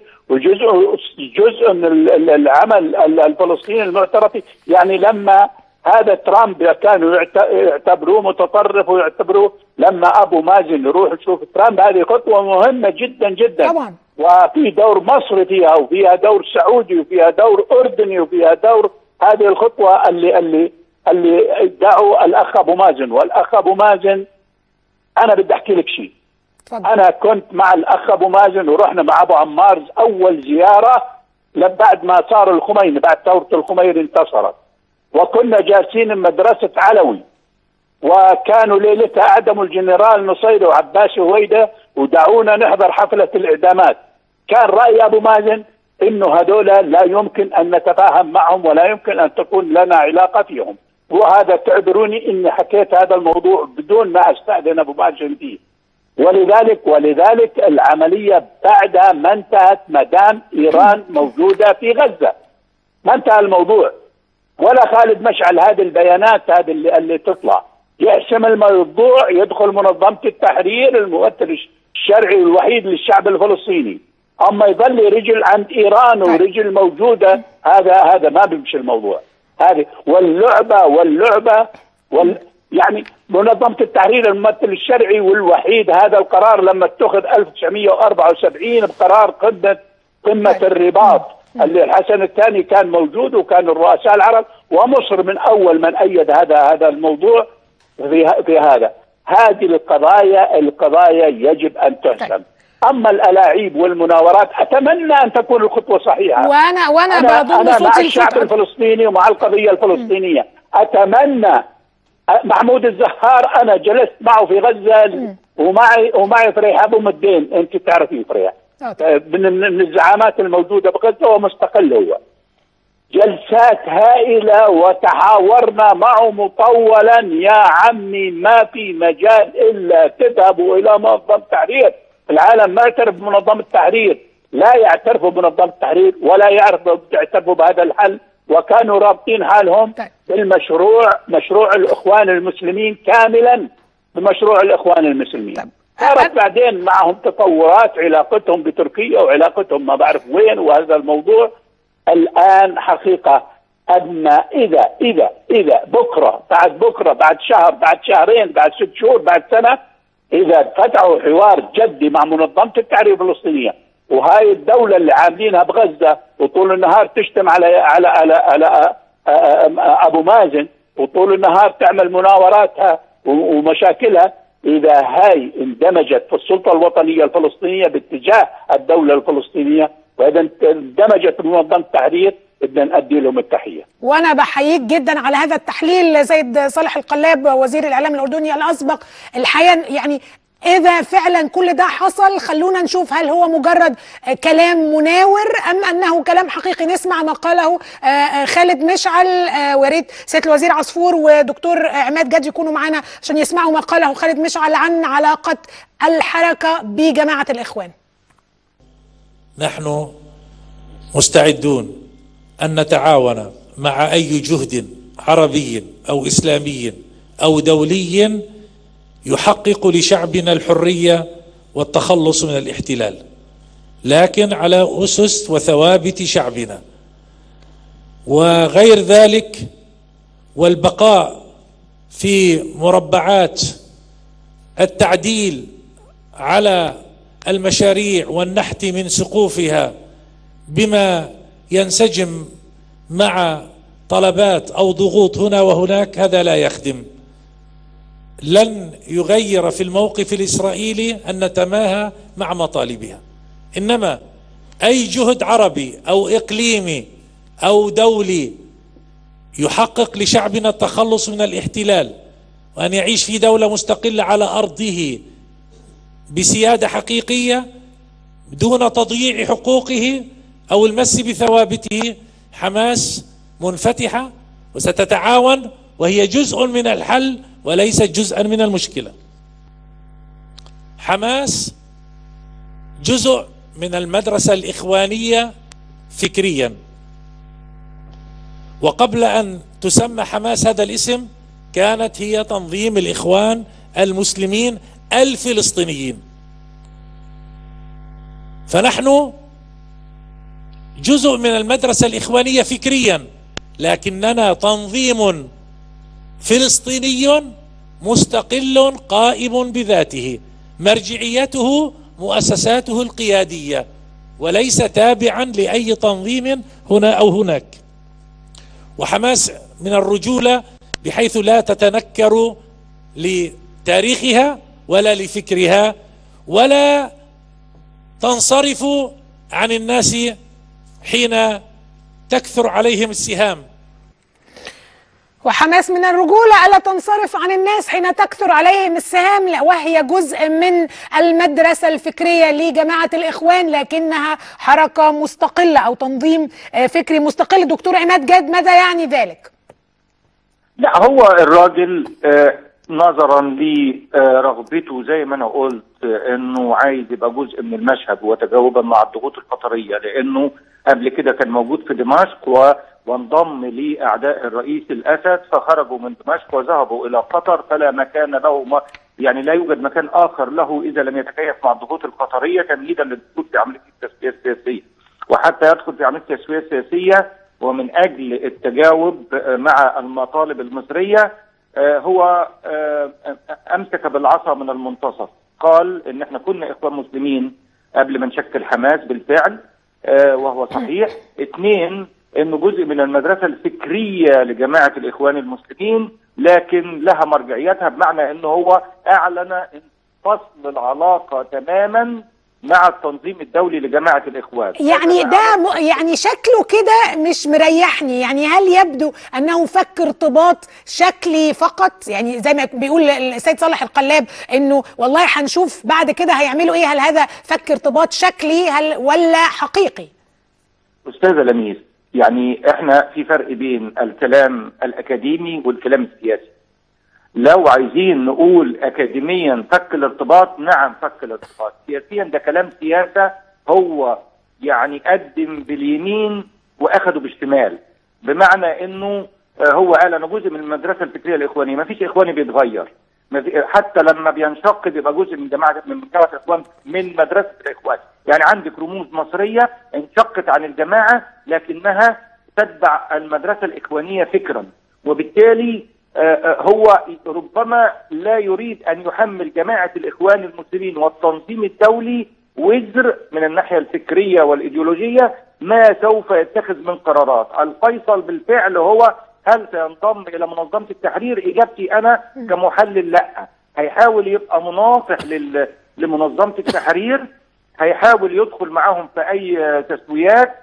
وجزء من العمل الفلسطيني المعترف. يعني لما هذا ترامب كانوا يعتبروه متطرف ويعتبروه، لما أبو مازن يروح يشوف ترامب، هذه خطوة مهمة جدا جدا طبعا، وفي دور مصري فيها وفيها دور سعودي وفيها دور أردني وفيها دور هذه الخطوة اللي ادعوا الأخ أبو مازن. والأخ أبو مازن أنا بدي أحكي لك شيء، أنا كنت مع الأخ أبو مازن ورحنا مع أبو عمار أول زيارة بعد ما صار الخميني، بعد ثورة الخميني انتصرت، وكنا جالسين مدرسة علوي، وكانوا ليلتها أعدموا الجنرال نصيري وعباس هويدة ودعونا نحضر حفلة الإعدامات. كان رأي أبو مازن إنه هذول لا يمكن أن نتفاهم معهم ولا يمكن أن تكون لنا علاقة فيهم، وهذا تعذروني إني حكيت هذا الموضوع بدون ما أستأذن أبو مازن فيه. ولذلك العملية بعدها ما انتهت ما دام إيران موجودة في غزة، ما انتهى الموضوع. ولا خالد مشعل هذه البيانات هذه اللي تطلع يحسم الموضوع، يدخل منظمة التحرير الممثل الشرعي الوحيد للشعب الفلسطيني، اما يظل رجل عند ايران ورجل موجودة، هذا ما بيمشي الموضوع. هذه واللعبة يعني منظمة التحرير الممثل الشرعي والوحيد، هذا القرار لما اتخذ 1974 بقرار قمة الرباط اللي الحسن الثاني كان موجود وكان الرؤساء العرب، ومصر من اول من ايد هذا الموضوع في هذا. هذه القضايا يجب ان تحسم. اما الالاعيب والمناورات اتمنى ان تكون الخطوه صحيحه. وانا بضم صوتي مع الشعب الفلسطيني ومع القضيه الفلسطينية. اتمنى محمود الزهار انا جلست معه في غزه ومعي فريح ابو مدين، انت تعرفي فريح من الزعامات الموجودة بغزة ومستقل هو. جلسات هائلة وتحاورنا معه مطولا، يا عمي ما في مجال إلا تذهبوا إلى منظمة التحرير. العالم ما يعترف بمنظمة التحرير، لا يعترفوا بمنظمة التحرير ولا يعترفوا بهذا الحل، وكانوا رابطين حالهم بالمشروع، مشروع الإخوان المسلمين كاملا بمشروع الإخوان المسلمين. صارت بعدين معهم تطورات، علاقتهم بتركيا وعلاقتهم ما بعرف وين، وهذا الموضوع الآن حقيقة. أما إذا بكرة بعد شهر بعد شهرين بعد 6 شهور بعد سنة، إذا فتحوا حوار جدي مع منظمة التحرير الفلسطينية وهاي الدولة اللي عاملينها بغزة وطول النهار تشتم على أبو مازن وطول النهار تعمل مناوراتها ومشاكلها، إذا هاي اندمجت في السلطة الوطنية الفلسطينية باتجاه الدولة الفلسطينية وإذا اندمجت بمنظمة التحرير، بدنا نؤدي لهم التحية. وأنا بحييك جدا على هذا التحليل سيد صالح القلاب وزير الإعلام الأردني الأسبق. الحقيقة يعني إذا فعلا كل ده حصل، خلونا نشوف هل هو مجرد كلام مناور أم أنه كلام حقيقي. نسمع ما قاله خالد مشعل، وريت سيادة الوزير عصفور ودكتور عماد جد يكونوا معنا عشان يسمعوا ما قاله خالد مشعل عن علاقة الحركة بجماعة الإخوان. نحن مستعدون أن نتعاون مع أي جهد عربي أو إسلامي أو دولي يحقق لشعبنا الحرية والتخلص من الاحتلال، لكن على أسس وثوابت شعبنا، وغير ذلك والبقاء في مربعات التعديل على المشاريع والنحت من سقوفها بما ينسجم مع طلبات أو ضغوط هنا وهناك، هذا لا يخدم. لن يغير في الموقف الإسرائيلي أن نتماهى مع مطالبها، إنما أي جهد عربي أو إقليمي أو دولي يحقق لشعبنا التخلص من الاحتلال وأن يعيش في دولة مستقلة على أرضه بسيادة حقيقية دون تضييع حقوقه أو المس بثوابته، حماس منفتحة وستتعاون وهي جزء من الحل وليست جزءا من المشكلة. حماس جزء من المدرسة الإخوانية فكريا، وقبل أن تسمى حماس هذا الاسم كانت هي تنظيم الإخوان المسلمين الفلسطينيين. فنحن جزء من المدرسة الإخوانية فكريا، لكننا تنظيم فلسطيني مستقل قائم بذاته، مرجعيته مؤسساته القيادية، وليس تابعا لأي تنظيم هنا أو هناك. وحماس من الرجولة بحيث لا تتنكر لتاريخها ولا لفكرها ولا تنصرف عن الناس حين تكثر عليهم السهام. وحماس من الرجولة ألا تنصرف عن الناس حين تكثر عليهم السهام، وهي جزء من المدرسة الفكرية لجماعة الإخوان، لكنها حركة مستقلة أو تنظيم فكري مستقل. دكتور عماد جاد، ماذا يعني ذلك؟ لا، هو الراجل نظرا لرغبته زي ما انا قلت انه عايز يبقى جزء من المشهد، وتجاوبا مع الضغوط القطريه، لانه قبل كده كان موجود في دمشق وانضم لاعداء الرئيس الاسد، فخرجوا من دمشق وذهبوا الى قطر، فلا مكان له، يعني لا يوجد مكان اخر له اذا لم يتكيف مع الضغوط القطريه تمهيدا للدخول في عمليه التسويه السياسيه. وحتى يدخل في عمليه التسويه السياسيه ومن اجل التجاوب مع المطالب المصريه، هو امسك بالعصا من المنتصف. قال ان احنا كنا اخوان مسلمين قبل ما نشكل حماس بالفعل، وهو صحيح. 2، انه جزء من المدرسه الفكريه لجماعه الاخوان المسلمين، لكن لها مرجعيتها، بمعنى انه هو اعلن فصل العلاقه تماما مع التنظيم الدولي لجماعة الإخوان. يعني ده يعني شكله كده مش مريحني. يعني هل يبدو أنه فك ارتباط شكلي فقط؟ يعني زي ما بيقول السيد صالح القلاب إنه والله هنشوف بعد كده هيعملوا إيه، هل هذا فك ارتباط شكلي ولا حقيقي؟ أستاذة لميس، يعني إحنا في فرق بين الكلام الأكاديمي والكلام السياسي. لو عايزين نقول اكاديميا فك الارتباط، نعم فك الارتباط. سياسيا ده كلام سياسه، هو يعني قدم باليمين واخده بالشمال، بمعنى انه هو قال انا جزء من المدرسه الفكريه الاخوانيه. ما فيش اخواني بيتغير، حتى لما بينشق بيبقى جزء من جماعه الاخوان من مدرسه الاخوان. يعني عندك رموز مصريه انشقت عن الجماعه لكنها تتبع المدرسه الاخوانيه فكرا، وبالتالي هو ربما لا يريد أن يحمل جماعة الإخوان المسلمين والتنظيم الدولي وزر من الناحية الفكرية والإيديولوجية ما سوف يتخذ من قرارات. الفيصل بالفعل هو هل سينضم إلى منظمة التحرير؟ إجابتي أنا كمحلل لا. هيحاول يبقى مناصح لمنظمة التحرير، هيحاول يدخل معهم في أي تسويات،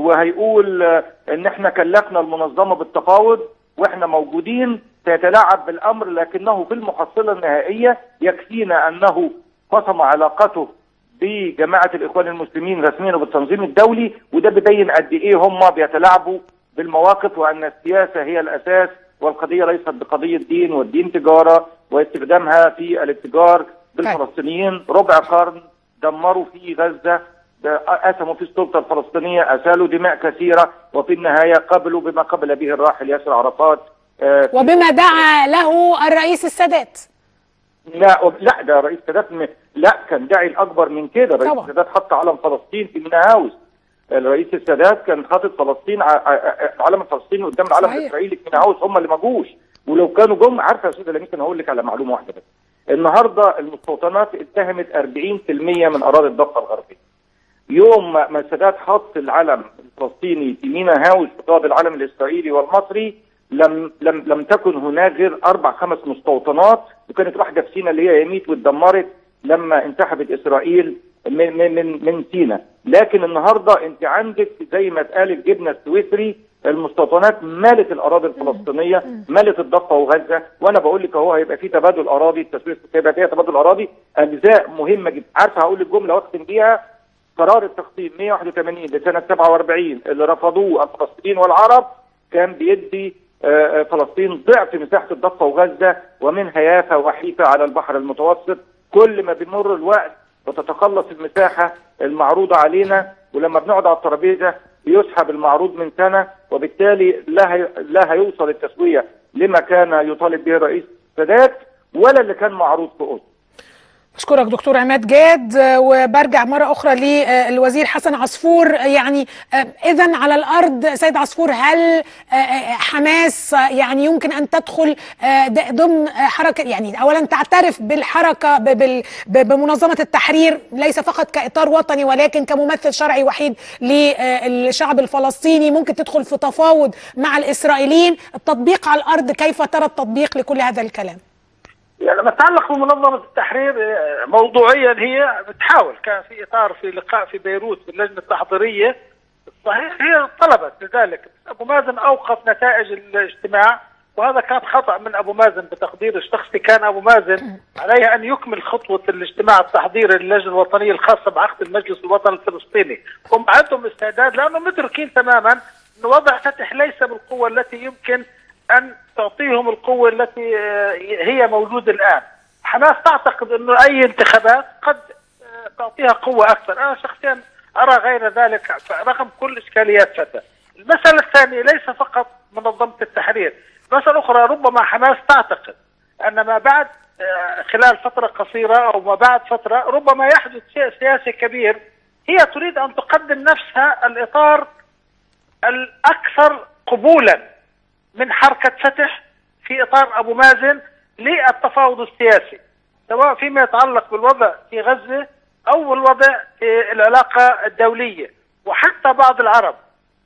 وهيقول إن إحنا كلفنا المنظمة بالتفاوض واحنا موجودين، سيتلاعب بالامر، لكنه في المحصله النهائيه يكفينا انه قسم علاقته بجماعه الاخوان المسلمين رسميا وبالتنظيم الدولي، وده بيبين قد ايه هم بيتلاعبوا بالمواقف، وان السياسه هي الاساس والقضيه ليست بقضيه دين، والدين تجاره واستخدامها في الاتجار بالفلسطينيين. ربع قرن دمروا في غزه، قسموا في السلطه الفلسطينيه، اسالوا دماء كثيره، وفي النهايه قبلوا بما قبل به الراحل ياسر عرفات وبما دعا له الرئيس السادات. لا ده الرئيس السادات لا، كان داعي الاكبر من كده. الرئيس السادات حط علم فلسطين في مينا هاوس. الرئيس السادات كان حاطط فلسطين، علم الفلسطيني قدام العلم الاسرائيلي في مينا هاوس، هم اللي ما جوش. ولو كانوا جم، عارفه يا استاذ لميس، انا هقول لك على معلومه واحده بس. النهارده المستوطنات اتهمت 40% من اراضي الضفه الغربيه. يوم ما السادات حط العلم الفلسطيني في مينا هاوس قصاد العلم الاسرائيلي والمصري، لم تكن هناك غير 4-5 مستوطنات، وكانت واحده في سينا اللي هي يميت واتدمرت لما انسحبت اسرائيل من سينا. لكن النهارده انت عندك زي ما اتقال الجبنه السويسري، المستوطنات مالت الاراضي الفلسطينيه، مالت الضفه وغزه. وانا بقول لك اهو هيبقى في تبادل اراضي، التسويه هيبقى فيها تبادل اراضي، اجزاء مهمه جدا. عارفه هقول لك جمله واختم بيها: قرار التقسيم 181 لسنه 47 اللي رفضوه الفلسطينيين والعرب كان بيدي فلسطين ضعف مساحة الضفة وغزة، ومنها يافا وحيفا على البحر المتوسط. كل ما بيمر الوقت بتتقلص المساحة المعروضة علينا، ولما بنقعد على الترابيزة بيسحب المعروض من سنة، وبالتالي لا هيوصل التسوية لما كان يطالب به الرئيس السادات ولا اللي كان معروض في أوسلو. أشكرك دكتور عماد جاد، وبرجع مرة أخرى للوزير حسن عصفور. يعني إذن على الأرض سيد عصفور، هل حماس يعني يمكن أن تدخل ضمن حركة، يعني أولا تعترف بالحركة بمنظمة التحرير ليس فقط كإطار وطني ولكن كممثل شرعي وحيد للشعب الفلسطيني، ممكن تدخل في تفاوض مع الإسرائيليين؟ التطبيق على الأرض كيف ترى التطبيق لكل هذا الكلام؟ يعني لما تتعلق بمنظمة التحرير موضوعيا هي بتحاول، كان في إطار في لقاء في بيروت في اللجنة التحضيرية، صحيح هي طلبت لذلك، أبو مازن أوقف نتائج الاجتماع، وهذا كان خطأ من أبو مازن بتقدير الشخصي. كان أبو مازن عليه أن يكمل خطوة الاجتماع التحضيري للجنة الوطنية الخاصة بعقد المجلس الوطني الفلسطيني، هم عندهم استعداد لأنهم مدركين تماما أن وضع فتح ليس بالقوة التي يمكن أن تعطيهم القوة التي هي موجودة الآن. حماس تعتقد أنه أي انتخابات قد تعطيها قوة أكثر، أنا شخصيا أرى غير ذلك رغم كل إشكاليات فتح. المسألة الثانية ليس فقط منظمة التحرير، مسألة أخرى، ربما حماس تعتقد أن ما بعد خلال فترة قصيرة أو ما بعد فترة ربما يحدث شيء سياسي كبير، هي تريد أن تقدم نفسها الإطار الأكثر قبولا من حركة فتح في إطار أبو مازن للتفاوض السياسي، سواء فيما يتعلق بالوضع في غزة أو الوضع في العلاقة الدولية وحتى بعض العرب.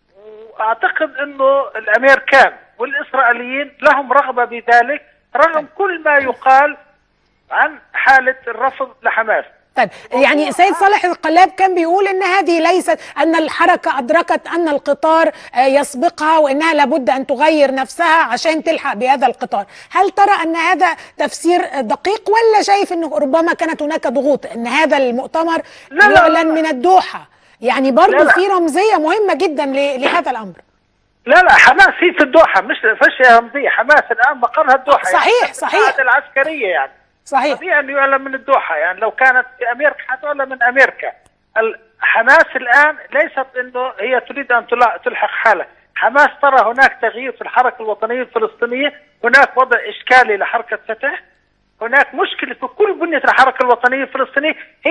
وأعتقد أنه الأمريكان والإسرائيليين لهم رغبة بذلك رغم كل ما يقال عن حالة الرفض لحماس. طيب، يعني سيد صالح القلاب كان بيقول ان هذه ليست، ان الحركة ادركت ان القطار يسبقها وانها لابد ان تغير نفسها عشان تلحق بهذا القطار. هل ترى ان هذا تفسير دقيق، ولا شايف انه ربما كانت هناك ضغوط ان هذا المؤتمر يعلن من الدوحة؟ يعني برضه في رمزية مهمة جدا لهذا الامر. لا حماس هي في الدوحة، مش فيش رمزية، حماس الان مقرها الدوحة. صحيح يعني صحيح العسكرية يعني صحيح، طبيعي أن يعلن من الدوحة. يعني لو كانت في أمريكا حتعلن من أمريكا. حماس الآن ليست أنه هي تريد أن تلحق حالها، حماس ترى هناك تغيير في الحركة الوطنية الفلسطينية، هناك وضع إشكالي لحركة فتح، هناك مشكلة في كل بنية الحركة الوطنية الفلسطينية. هي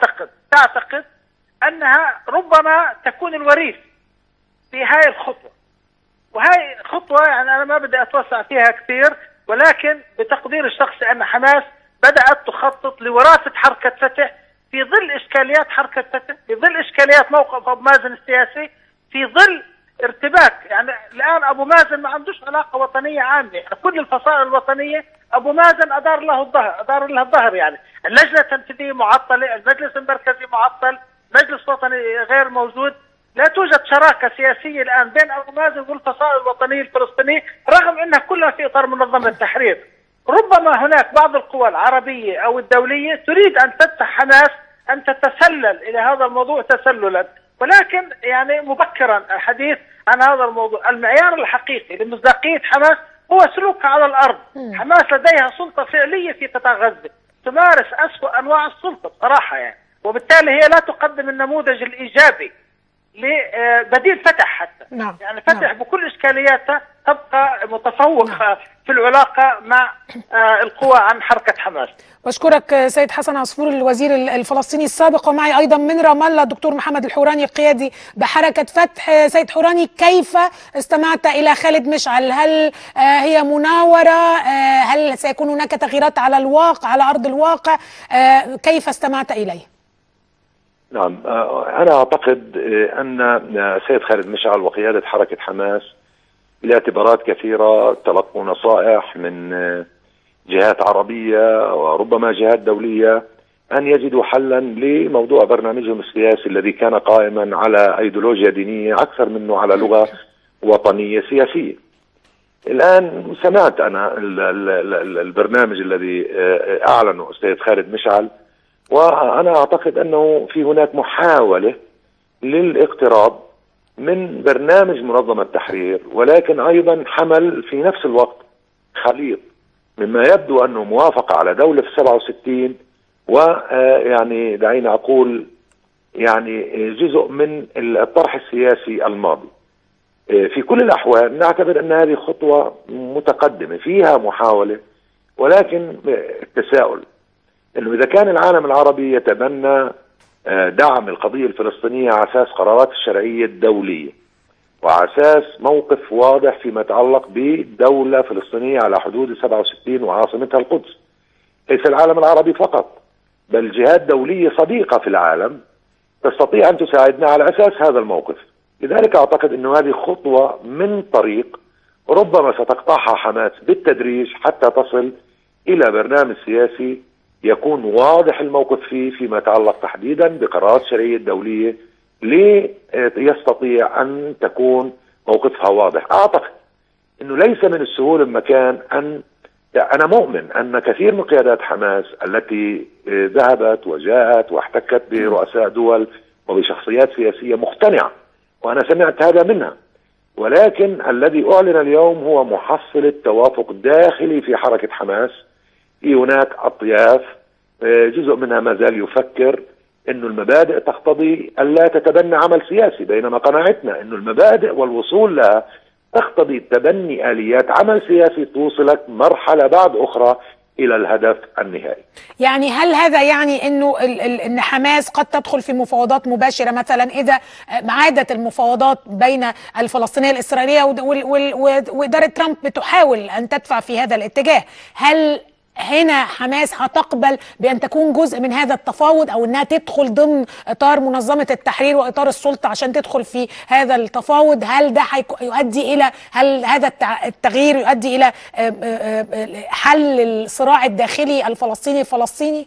تعتقد أنها ربما تكون الوريث في هاي الخطوة، وهي خطوة يعني أنا ما بدي أتوسع فيها كثير، ولكن بتقدير الشخصي أن حماس بدأت تخطط لوراثة حركة فتح في ظل إشكاليات حركة فتح، في ظل إشكاليات موقف أبو مازن السياسي، في ظل ارتباك. يعني الآن أبو مازن ما عندوش علاقة وطنية عامة، يعني كل الفصائل الوطنية أبو مازن أدار لها الظهر. يعني اللجنة التنفيذية معطلة، المجلس المركزي معطل، مجلس وطني غير موجود، لا توجد شراكة سياسية الآن بين أبو مازن والفصائل الوطنية الفلسطينية رغم أنها كلها في إطار منظمة التحرير. ربما هناك بعض القوى العربية أو الدولية تريد أن تدفع حماس أن تتسلل إلى هذا الموضوع تسللا، ولكن يعني مبكرا الحديث عن هذا الموضوع. المعيار الحقيقي لمصداقية حماس هو سلوكها على الأرض. حماس لديها سلطة فعلية في قطاع غزة، تمارس أسوأ أنواع السلطة بصراحة يعني، وبالتالي هي لا تقدم النموذج الإيجابي لبديل فتح حتى. يعني فتح بكل إشكالياتها تبقى متفوق في العلاقة مع القوى عن حركة حماس. بشكرك سيد حسن عصفور الوزير الفلسطيني السابق، ومعي أيضا من رام الله الدكتور محمد الحوراني قيادي بحركة فتح. سيد حوراني، كيف استمعت إلى خالد مشعل؟ هل هي مناورة؟ هل سيكون هناك تغييرات على الواقع، على أرض الواقع؟ كيف استمعت إليه؟ نعم، أنا أعتقد أن السيد خالد مشعل وقيادة حركة حماس لاعتبارات كثيرة تلقوا نصائح من جهات عربية وربما جهات دولية أن يجدوا حلا لموضوع برنامجهم السياسي الذي كان قائما على أيديولوجيا دينية أكثر منه على لغة وطنية سياسية. الآن سمعت أنا البرنامج الذي أعلنه السيد خالد مشعل، وأنا أعتقد أنه في هناك محاولة للاقتراب من برنامج منظمة التحرير، ولكن أيضا حمل في نفس الوقت خليط مما يبدو أنه موافقة على دولة في 67 ويعني دعينا أقول يعني جزء من الطرح السياسي الماضي. في كل الأحوال نعتبر أن هذه خطوة متقدمة فيها محاولة، ولكن التساؤل أنه إذا كان العالم العربي يتبنى دعم القضية الفلسطينية على أساس قرارات الشرعية الدولية وعلى أساس موقف واضح فيما يتعلق بدولة فلسطينية على حدود 67 وعاصمتها القدس، ليس العالم العربي فقط بل جهات دولية صديقة في العالم تستطيع أن تساعدنا على أساس هذا الموقف. لذلك أعتقد أن هذه خطوة من طريق ربما ستقطعها حماس بالتدريج حتى تصل إلى برنامج سياسي يكون واضح الموقف فيه فيما يتعلق تحديدا بقرارات الشرعية الدولية ليستطيع أن تكون موقفها واضح. أعتقد أنه ليس من السهول بمكان أنا مؤمن أن كثير من قيادات حماس التي ذهبت وجاءت واحتكت برؤساء دول وبشخصيات سياسية مقتنعة، وأنا سمعت هذا منها، ولكن الذي أعلن اليوم هو محصلة توافق داخلي في حركة حماس. هناك أطياف جزء منها ما زال يفكر أن المبادئ تقتضي ألا تتبنى عمل سياسي، بينما قناعتنا أن المبادئ والوصول لها تقتضي تبني آليات عمل سياسي توصلك مرحلة بعد أخرى إلى الهدف النهائي. يعني هل هذا يعني أنه أن حماس قد تدخل في مفاوضات مباشرة مثلا إذا عادت المفاوضات بين الفلسطينية الإسرائيلية وإدارة ترامب بتحاول أن تدفع في هذا الاتجاه؟ هل هنا حماس هتقبل بأن تكون جزء من هذا التفاوض أو أنها تدخل ضمن إطار منظمة التحرير وإطار السلطة عشان تدخل في هذا التفاوض؟ هل ده يؤدي إلى هذا التغيير يؤدي إلى حل الصراع الداخلي الفلسطيني؟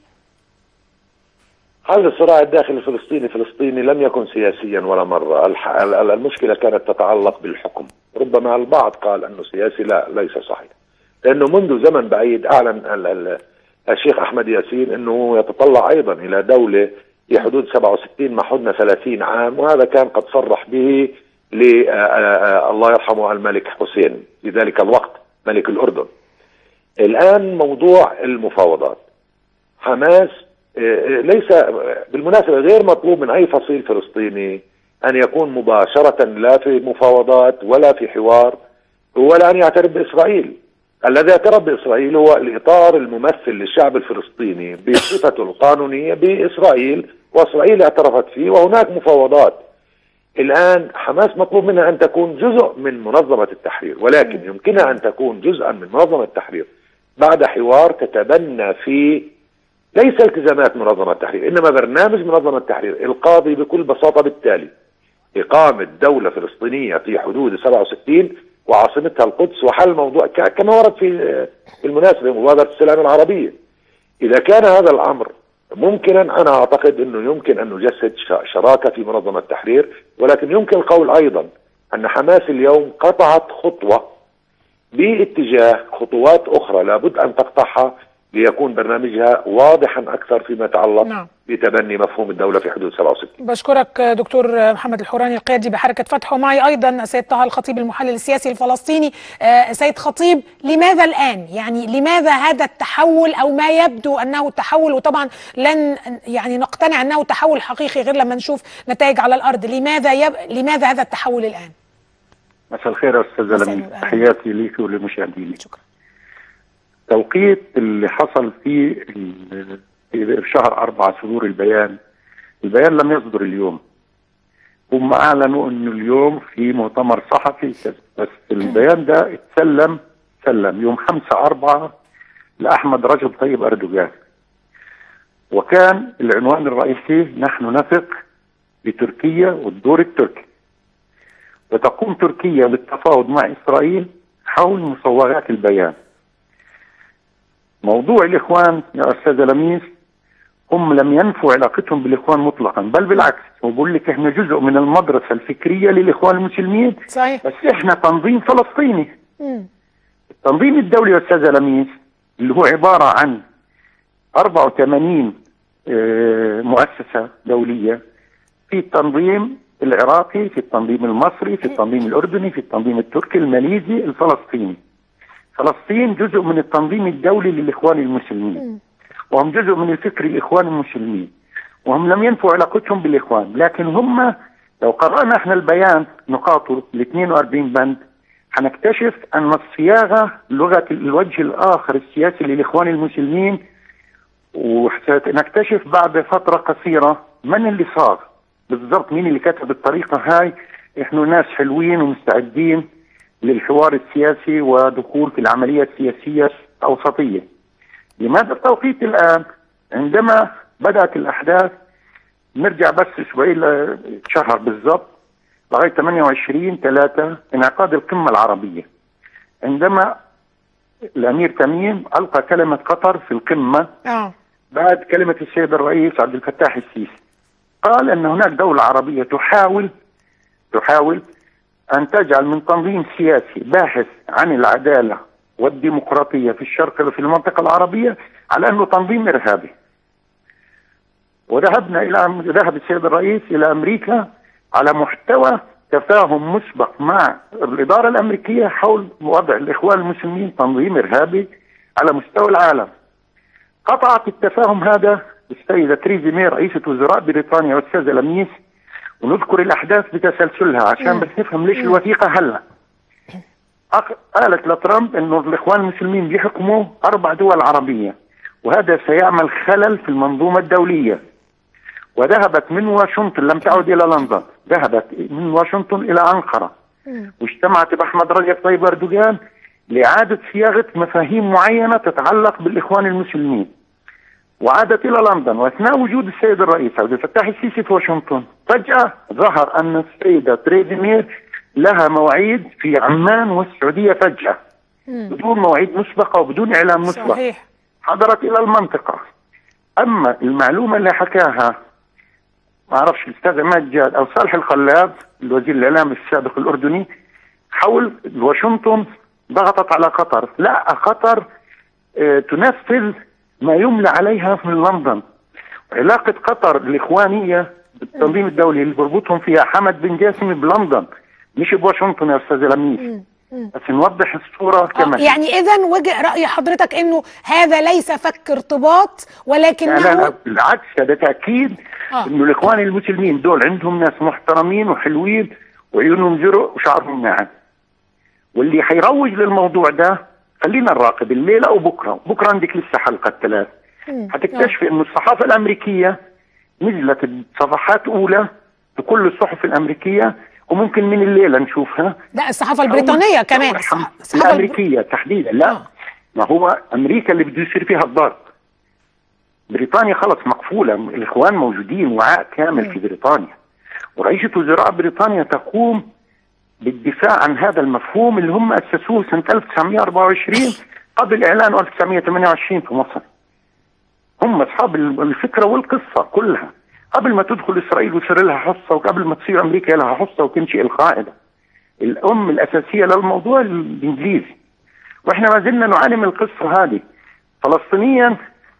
حل الصراع الداخلي الفلسطيني لم يكن سياسيا ولا مرة. المشكلة كانت تتعلق بالحكم. ربما البعض قال أنه سياسي، لا، ليس صحيح، لأنه منذ زمن بعيد أعلن الشيخ أحمد ياسين أنه يتطلع أيضا إلى دولة في حدود 67 مع حدنا 30 عام، وهذا كان قد صرح به الله يرحمه الملك حسين في ذلك الوقت ملك الأردن. الآن موضوع المفاوضات، حماس ليس بالمناسبة غير مطلوب من أي فصيل فلسطيني أن يكون مباشرة لا في مفاوضات ولا في حوار ولا أن يعترف بإسرائيل. الذي اعترف بإسرائيل هو الإطار الممثل للشعب الفلسطيني بصفته القانونية بإسرائيل، وإسرائيل اعترفت فيه وهناك مفاوضات. الآن حماس مطلوب منها أن تكون جزء من منظمة التحرير، ولكن يمكنها أن تكون جزءا من منظمة التحرير بعد حوار تتبنى فيه ليس التزامات منظمة التحرير إنما برنامج منظمة التحرير القاضي بكل بساطة بالتالي إقامة دولة فلسطينية في حدود 67 وعاصمتها القدس، وحل موضوع كما ورد في المناسبة مبادرة السلام العربية. إذا كان هذا الأمر ممكنا، أنا أعتقد أنه يمكن أن نجسد شراكة في منظمة التحرير، ولكن يمكن القول أيضا أن حماس اليوم قطعت خطوة باتجاه خطوات أخرى لابد أن تقطعها ليكون برنامجها واضحا أكثر فيما يتعلق بتبني مفهوم الدولة في حدود 67. بشكرك دكتور محمد الحوراني القيادي بحركة فتح، ومعي أيضا سيد طه الخطيب المحلل السياسي الفلسطيني. سيد خطيب، لماذا الآن؟ يعني لماذا هذا التحول أو ما يبدو أنه تحول، وطبعا لن يعني نقتنع أنه تحول حقيقي غير لما نشوف نتائج على الأرض، لماذا هذا التحول الآن؟ مساء الخير أستاذ لميس، تحياتي ليك وللمشاهدين. شكرا. توقيت اللي حصل فيه في شهر 4 صدور البيان لم يصدر اليوم. هم أعلنوا أنه اليوم في مؤتمر صحفي، بس البيان ده اتسلم يوم 5/4 لأحمد رجب طيب أردوغان، وكان العنوان الرئيسي نحن نثق بتركيا والدور التركي، وتقوم تركيا بالتفاوض مع إسرائيل حول مصوغات البيان. موضوع الإخوان يا أستاذ لميس، هم لم ينفوا علاقتهم بالإخوان مطلقا، بل بالعكس، وبقول لك احنا جزء من المدرسة الفكرية للإخوان المسلمين. صحيح. بس احنا تنظيم فلسطيني. التنظيم الدولي يا أستاذ لميس اللي هو عبارة عن 84 مؤسسة دولية، في تنظيم العراقي، في التنظيم المصري، في التنظيم الأردني، في التنظيم التركي، الماليزي، الفلسطيني. فلسطين جزء من التنظيم الدولي للإخوان المسلمين، وهم جزء من الفكر الإخوان المسلمين، وهم لم ينفوا علاقتهم بالإخوان، لكن هم لو قرأنا احنا البيان نقاطه ال 42 بند هنكتشف أن الصياغة لغة الوجه الآخر السياسي للإخوان المسلمين، ونكتشف بعد فترة قصيرة من اللي صاغ بالضبط، مين اللي كتب الطريقة هاي. احنا ناس حلوين ومستعدين للحوار السياسي ودخول في العملية السياسية الأوسطية. لماذا التوقيت الآن؟ عندما بدأت الأحداث، نرجع بس اسبوعين شهر بالضبط لغاية 28/3 انعقاد القمة العربية، عندما الأمير تميم ألقى كلمة قطر في القمة بعد كلمة السيد الرئيس عبد الفتاح السيسي، قال أن هناك دولة عربية تحاول أن تجعل من تنظيم سياسي باحث عن العدالة والديمقراطية في الشرق في المنطقة العربية على أنه تنظيم إرهابي. ذهب السيد الرئيس إلى أمريكا على محتوى تفاهم مسبق مع الإدارة الأمريكية حول وضع الإخوان المسلمين تنظيم إرهابي على مستوى العالم. قطعت التفاهم هذا السيدة تريزا مي رئيسة وزراء بريطانيا والأستاذ لميس، ونذكر الأحداث بتسلسلها عشان بس نفهم ليش الوثيقة هلا. قالت لترامب إنه الإخوان المسلمين بيحكموا 4 دول عربية، وهذا سيعمل خلل في المنظومة الدولية. وذهبت من واشنطن، لم تعد إلى لندن، ذهبت من واشنطن إلى أنقرة، واجتمعت بأحمد رجب طيب أردوغان لإعادة صياغة مفاهيم معينة تتعلق بالإخوان المسلمين. وعادت إلى لندن، وأثناء وجود السيد الرئيس عبد الفتاح السيسي في واشنطن فجأة ظهر أن السيدة تريزا مي لها مواعيد في عمان والسعودية فجأة بدون مواعيد مسبقة وبدون إعلان مسبق. صحيح. حضرت إلى المنطقة. أما المعلومة اللي حكاها ما أعرفش الأستاذ عماد جاد أو صالح الخلاب الوزير الإعلام السابق الأردني حول واشنطن ضغطت على قطر، لا قطر تنفذ ما يملى عليها من لندن. علاقة قطر الإخوانية بالتنظيم الدولي اللي بربطهم فيها حمد بن جاسم بلندن مش بواشنطن يا أستاذ لميس، بس نوضح الصورة كمان. يعني إذا وجه رأي حضرتك إنه هذا ليس فك ارتباط ولكنه لا بالعكس، هذا تأكيد إنه الإخوان المسلمين دول عندهم ناس محترمين وحلوين وعيونهم زرق وشعرهم ناعم، واللي حيروج للموضوع ده خلينا نراقب الليلة أو بكرة عندك لسه حلقة 3 هتكتشف إنه الصحافة الأمريكية نزلت صفحات أولى في كل الصحف الأمريكية، وممكن من الليلة نشوفها. لا الصحافة البريطانية كمان، الأمريكية تحديدا. لا ما هو أمريكا اللي بده يصير فيها الضغط. بريطانيا خلص مقفولة، الإخوان موجودين وعاء كامل في بريطانيا، ورئيسة وزراء بريطانيا تقوم بالدفاع عن هذا المفهوم اللي هم أسسوه سنة 1924 قبل إعلان 1928 في مصر. هم أصحاب الفكرة والقصة كلها قبل ما تدخل إسرائيل ويصير لها حصة، وقبل ما تصير أمريكا لها حصة وتنشئ القاعدة. الأم الأساسية للموضوع الإنجليزي، وإحنا ما زلنا نعاني من القصة هذه. فلسطينيا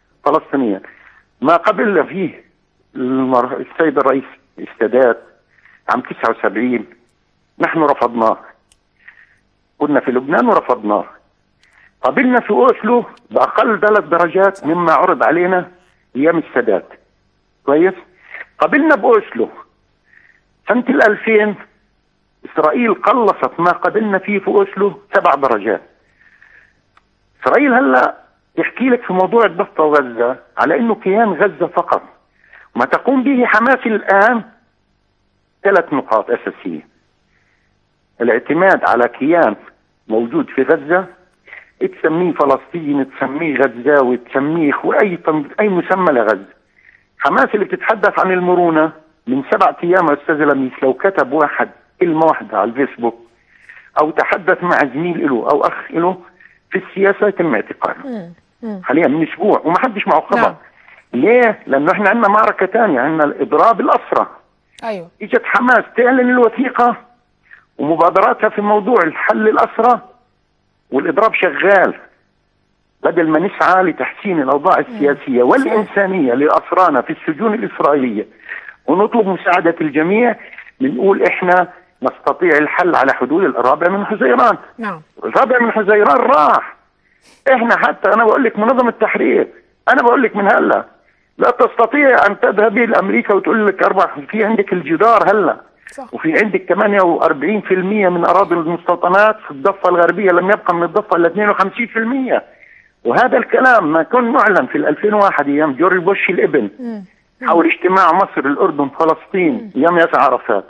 ما قبل فيه السيد الرئيس السادات عام 79 نحن رفضناه، كنا في لبنان ورفضناه. قبلنا في أوسلو بأقل 3 درجات مما عرض علينا أيام السادات، كويس. قبلنا بأوسلو سنة 2000 إسرائيل قلصت ما قبلنا فيه في أوسلو 7 درجات. إسرائيل هلا يحكي لك في موضوع الضفة وغزة على إنه كيان غزة فقط. ما تقوم به حماس الآن 3 نقاط أساسية: الاعتماد على كيان موجود في غزة، تسميه فلسطين، تسميه غزاوي، تسميه أي مسمى لغزة. حماس اللي بتتحدث عن المرونة من 7 أيام يا أستاذ لميس لو كتب واحد كلمة واحدة على الفيسبوك أو تحدث مع زميل له أو أخ له في السياسة يتم اعتقاله حاليا من أسبوع وما حدش معه خبر. ليه؟ لأنه احنا عندنا معركة ثانية، عندنا الإضراب الأسرى. أيوه. إجت حماس تعلن الوثيقة ومبادراتها في موضوع الحل الأسرى، والإضراب شغال. بدل ما نسعى لتحسين الأوضاع السياسية والإنسانية لأسرانا في السجون الإسرائيلية ونطلب مساعدة الجميع، بنقول احنا نستطيع الحل على حدود الرابع من حزيران. نعم. الرابع من حزيران راح. احنا حتى انا بقول لك منظمة التحرير، انا بقول لك من هلا لا تستطيع ان تذهبي لامريكا وتقول لك في عندك الجدار هلا صح. وفي عندك 48% من اراضي المستوطنات في الضفة الغربية لم يبقى من الضفة الا 52%. وهذا الكلام ما كان معلن في 2001 ايام جورج بوش الابن حول اجتماع مصر الاردن فلسطين ايام ياسر عرفات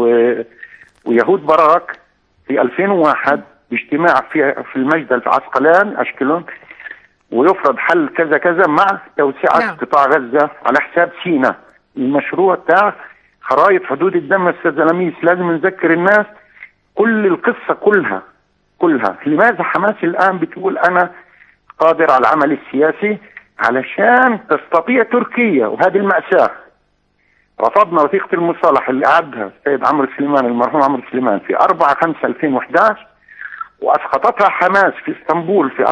ويهود باراك في 2001 باجتماع في المجد في عسقلان اشكلون، ويفرض حل كذا كذا مع توسعة قطاع غزة على حساب سيناء. المشروع بتاع خرائط حدود الدم استاذ لميس لازم نذكر الناس كل القصة كلها. لماذا حماس الآن بتقول أنا قادر على العمل السياسي؟ علشان تستطيع تركيا، وهذه المأساة. رفضنا وثيقة المصالحة اللي أعدها السيد عمرو سليمان المرحوم عمرو سليمان في 4/5/2011 وأسقطتها حماس في اسطنبول في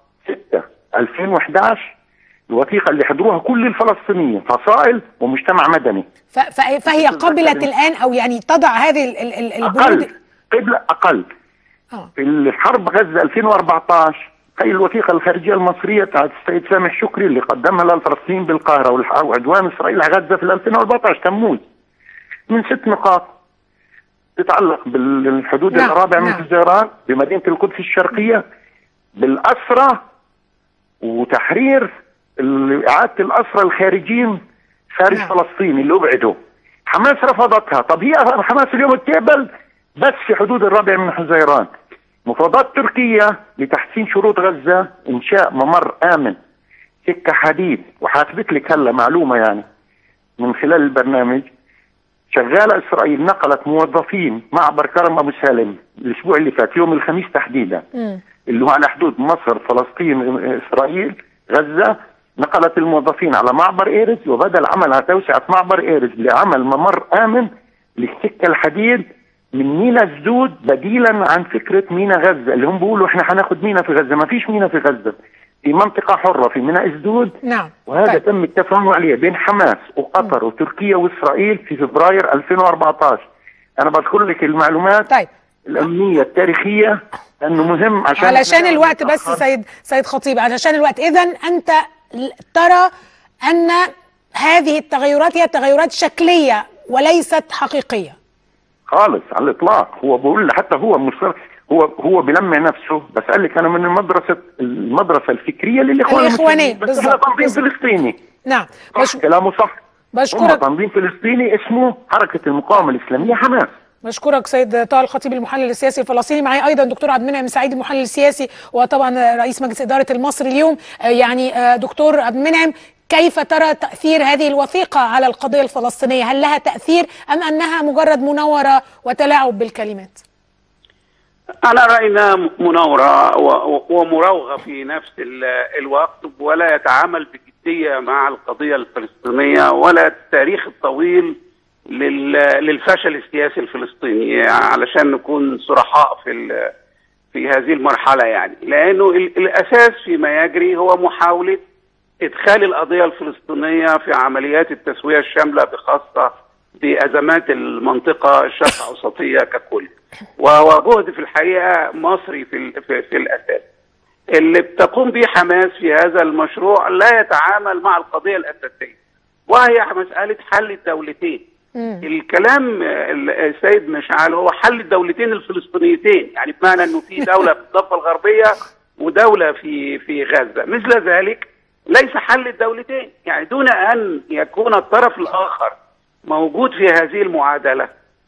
4/6/2011. الوثيقة اللي حضروها كل الفلسطينيين فصائل ومجتمع مدني. فهي قبلت الآن أو يعني تضع هذه البنود أقل. في الحرب غزة 2014 هي الوثيقة الخارجية المصرية بتاعت السيد سامح شكري اللي قدمها للفلسطينيين بالقاهرة وعدوان إسرائيل على غزة في 2014 تموز من 6 نقاط تتعلق بالحدود الرابع من حزيران بمدينة القدس الشرقية بالأسرى وتحرير إعادة الأسرى الخارجين خارج فلسطين اللي أبعدوا. حماس رفضتها. طب هي حماس اليوم بتقبل بس في حدود الرابع من حزيران. مفاوضات تركيا لتحسين شروط غزة إنشاء ممر آمن سكة حديد، وحاثبت لك هلا معلومة يعني من خلال البرنامج. شغالة إسرائيل نقلت موظفين معبر كرم أبو سالم الأسبوع اللي فات يوم الخميس تحديدا اللي هو على حدود مصر فلسطين إسرائيل غزة، نقلت الموظفين على معبر إيرز وبدأ العمل على توسعة معبر إيرز لعمل ممر آمن للسكة الحديد من ميناء الزود بديلا عن فكرة ميناء غزة اللي هم بيقولوا احنا هناخد ميناء في غزة. ما فيش ميناء في غزة، في منطقة حرة في ميناء الزود. نعم. وهذا تم التفاهم عليه بين حماس وقطر وتركيا وإسرائيل في فبراير 2014. أنا بذكر لك المعلومات الأمنية التاريخية لأنه مهم علشان الوقت بس سيد خطيب، علشان الوقت. إذن أنت ترى أن هذه التغيرات هي تغيرات شكلية وليست حقيقية خالص على الاطلاق. هو بقول حتى هو مصر هو بيلمع نفسه، بس قال لك انا من المدرسه الفكريه للاخوانيه بس احنا تنظيم فلسطيني. نعم كلامه صح. بشكرك. تنظيم فلسطيني اسمه حركه المقاومه الاسلاميه حماس. بشكرك سيد طه الخطيب المحلل السياسي الفلسطيني. معي ايضا دكتور عبد المنعم سعيد المحلل السياسي وطبعا رئيس مجلس اداره المصري اليوم. يعني دكتور عبد المنعم، كيف ترى تأثير هذه الوثيقة على القضية الفلسطينية؟ هل لها تأثير أم أنها مجرد مناورة وتلاعب بالكلمات؟ أنا رأيي أنها مناورة ومراوغة في نفس الوقت، ولا يتعامل بجدية مع القضية الفلسطينية ولا التاريخ الطويل للفشل السياسي الفلسطيني، علشان نكون صرحاء في هذه المرحلة يعني. لأنه الأساس فيما يجري هو محاولة إدخال القضية الفلسطينية في عمليات التسوية الشاملة بخاصة بأزمات المنطقة الشرق أوسطية ككل، وهو جهد في الحقيقة مصري في الأساس. اللي بتقوم به حماس في هذا المشروع لا يتعامل مع القضية الأساسية وهي مسألة حل الدولتين. الكلام السيد مشعل هو حل الدولتين الفلسطينيتين، يعني بمعنى أنه في دولة في الضفة الغربية ودولة في غزة. مثل ذلك ليس حل الدولتين، يعني دون أن يكون الطرف الآخر موجود في هذه المعادلة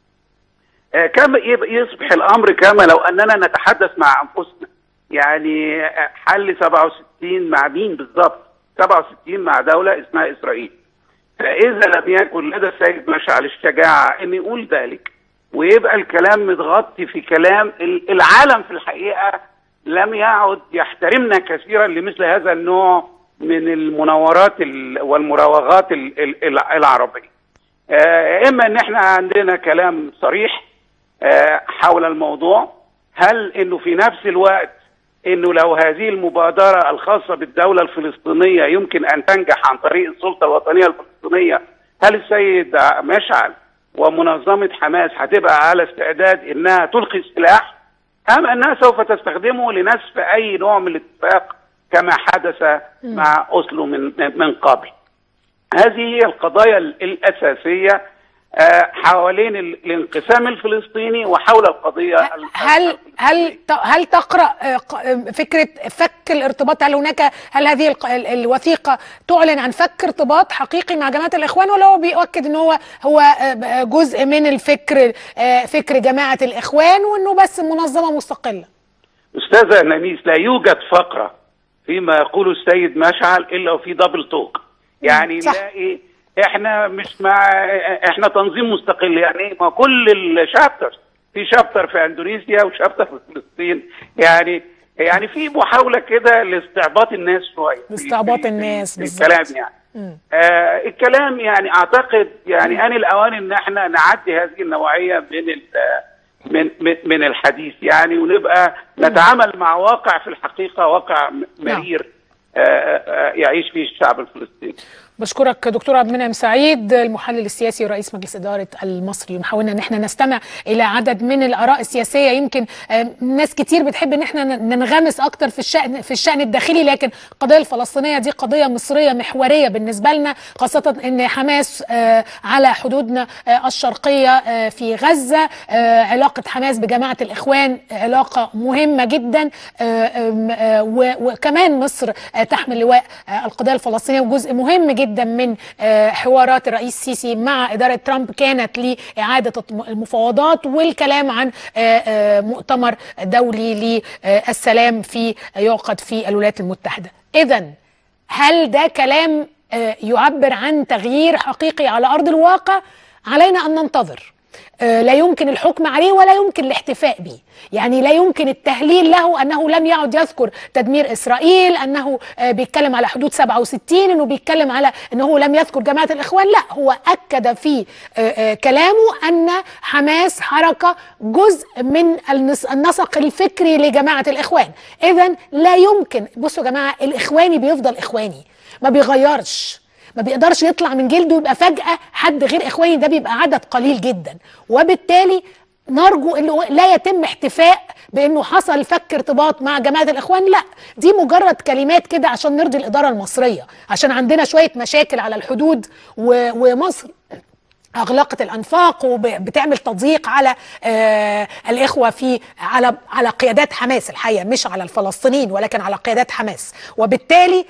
كما يصبح الأمر كما لو أننا نتحدث مع أنفسنا. يعني حل 67 مع مين بالضبط؟ 67 مع دولة اسمها إسرائيل. فإذا لم يكن لدى السيد مشعل الشجاعة أن يقول ذلك ويبقى الكلام متغطي في كلام العالم، في الحقيقة لم يعد يحترمنا كثيرا لمثل هذا النوع من المناورات والمراوغات العربية. إما أن احنا عندنا كلام صريح حول الموضوع، هل أنه في نفس الوقت أنه لو هذه المبادرة الخاصة بالدولة الفلسطينية يمكن أن تنجح عن طريق السلطة الوطنية الفلسطينية، هل السيد مشعل ومنظمة حماس هتبقى على استعداد انها تلقي السلاح ام انها سوف تستخدمه لنسف اي نوع من الاتفاق كما حدث مع اوسلو من قبل. هذه هي القضايا الاساسية حوالين الانقسام الفلسطيني وحول القضية. هل تقرأ فكرة فك الارتباط؟ هل هذه الوثيقة تعلن عن فك ارتباط حقيقي مع جماعة الإخوان، ولا هو بيؤكد ان هو جزء من الفكر، فكر جماعة الإخوان، وانه بس منظمة مستقلة؟ أستاذة نميس، لا يوجد فقرة فيما يقوله السيد مشعل إلا وفي دبل توك. يعني نلاقي احنا مش احنا تنظيم مستقل، يعني ما كل الشابترز، في شابتر في اندونيسيا وشابتر في فلسطين، يعني في محاولة كده لاستعباط الناس شوية، لاستعباط الناس بالكلام يعني. الكلام يعني اعتقد يعني آن الأوان ان احنا نعدي هذه النوعية من الحديث يعني، ونبقى نتعامل مع واقع في الحقيقة واقع مرير يعيش فيه الشعب الفلسطيني. بشكرك دكتور عبد المنعم سعيد، المحلل السياسي ورئيس مجلس إدارة المصري. وحاولنا ان احنا نستمع الى عدد من الآراء السياسية. يمكن ناس كتير بتحب ان احنا ننغمس اكتر في الشأن الداخلي، لكن القضية الفلسطينية دي قضية مصرية محورية بالنسبة لنا، خاصة ان حماس على حدودنا الشرقية في غزة. علاقة حماس بجماعة الإخوان علاقة مهمة جدا، وكمان مصر تحمل لواء القضية الفلسطينية، وجزء مهم جدا من حوارات الرئيس السيسي مع إدارة ترامب كانت لإعادة المفاوضات والكلام عن مؤتمر دولي للسلام يعقد في الولايات المتحدة. إذن هل ده كلام يعبر عن تغيير حقيقي على أرض الواقع؟ علينا أن ننتظر. لا يمكن الحكم عليه ولا يمكن الاحتفاء به، يعني لا يمكن التهليل له أنه لم يعد يذكر تدمير إسرائيل، أنه بيتكلم على حدود 67، أنه بيتكلم على أنه لم يذكر جماعة الإخوان. لا، هو أكد في كلامه أن حماس حركة جزء من النسق الفكري لجماعة الإخوان. إذن لا يمكن، بصوا يا جماعة، الإخواني بيفضل إخواني، ما بيغيرش، ما بيقدرش يطلع من جلده يبقى فجأة حد غير إخواني، ده بيبقى عدد قليل جدا. وبالتالي نرجو انه لا يتم احتفاء بانه حصل فك ارتباط مع جماعة الإخوان. لا، دي مجرد كلمات كده عشان نرضي الإدارة المصرية، عشان عندنا شوية مشاكل على الحدود، ومصر أغلقت الأنفاق وبتعمل تضييق على الإخوة على قيادات حماس الحقيقة، مش على الفلسطينيين ولكن على قيادات حماس. وبالتالي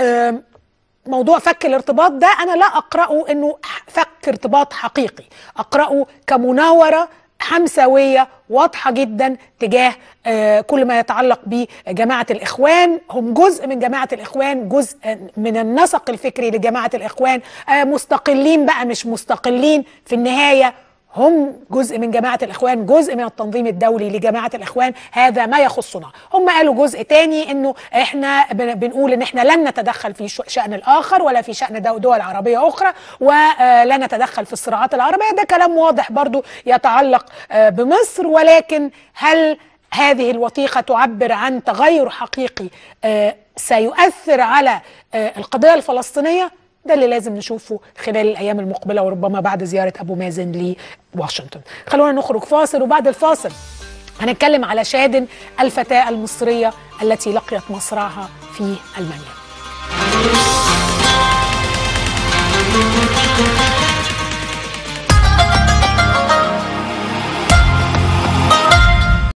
موضوع فك الارتباط ده أنا لا أقرأه أنه فك ارتباط حقيقي، أقرأه كمناورة حمساوية واضحة جدا تجاه كل ما يتعلق بجماعة الإخوان. هم جزء من جماعة الإخوان، جزء من النسق الفكري لجماعة الإخوان، مستقلين بقى مش مستقلين، في النهاية هم جزء من جماعة الإخوان، جزء من التنظيم الدولي لجماعة الإخوان. هذا ما يخصنا. هم قالوا جزء تاني انه احنا بنقول ان احنا لن نتدخل في شأن الآخر ولا في شأن دول عربية أخرى، ولا نتدخل في الصراعات العربية. ده كلام واضح برضو يتعلق بمصر. ولكن هل هذه الوثيقة تعبر عن تغير حقيقي سيؤثر على القضية الفلسطينية؟ ده اللي لازم نشوفه خلال الأيام المقبلة، وربما بعد زيارة أبو مازن لواشنطن. خلونا نخرج فاصل، وبعد الفاصل هنتكلم على شادن، الفتاة المصرية التي لقيت مصرعها في ألمانيا.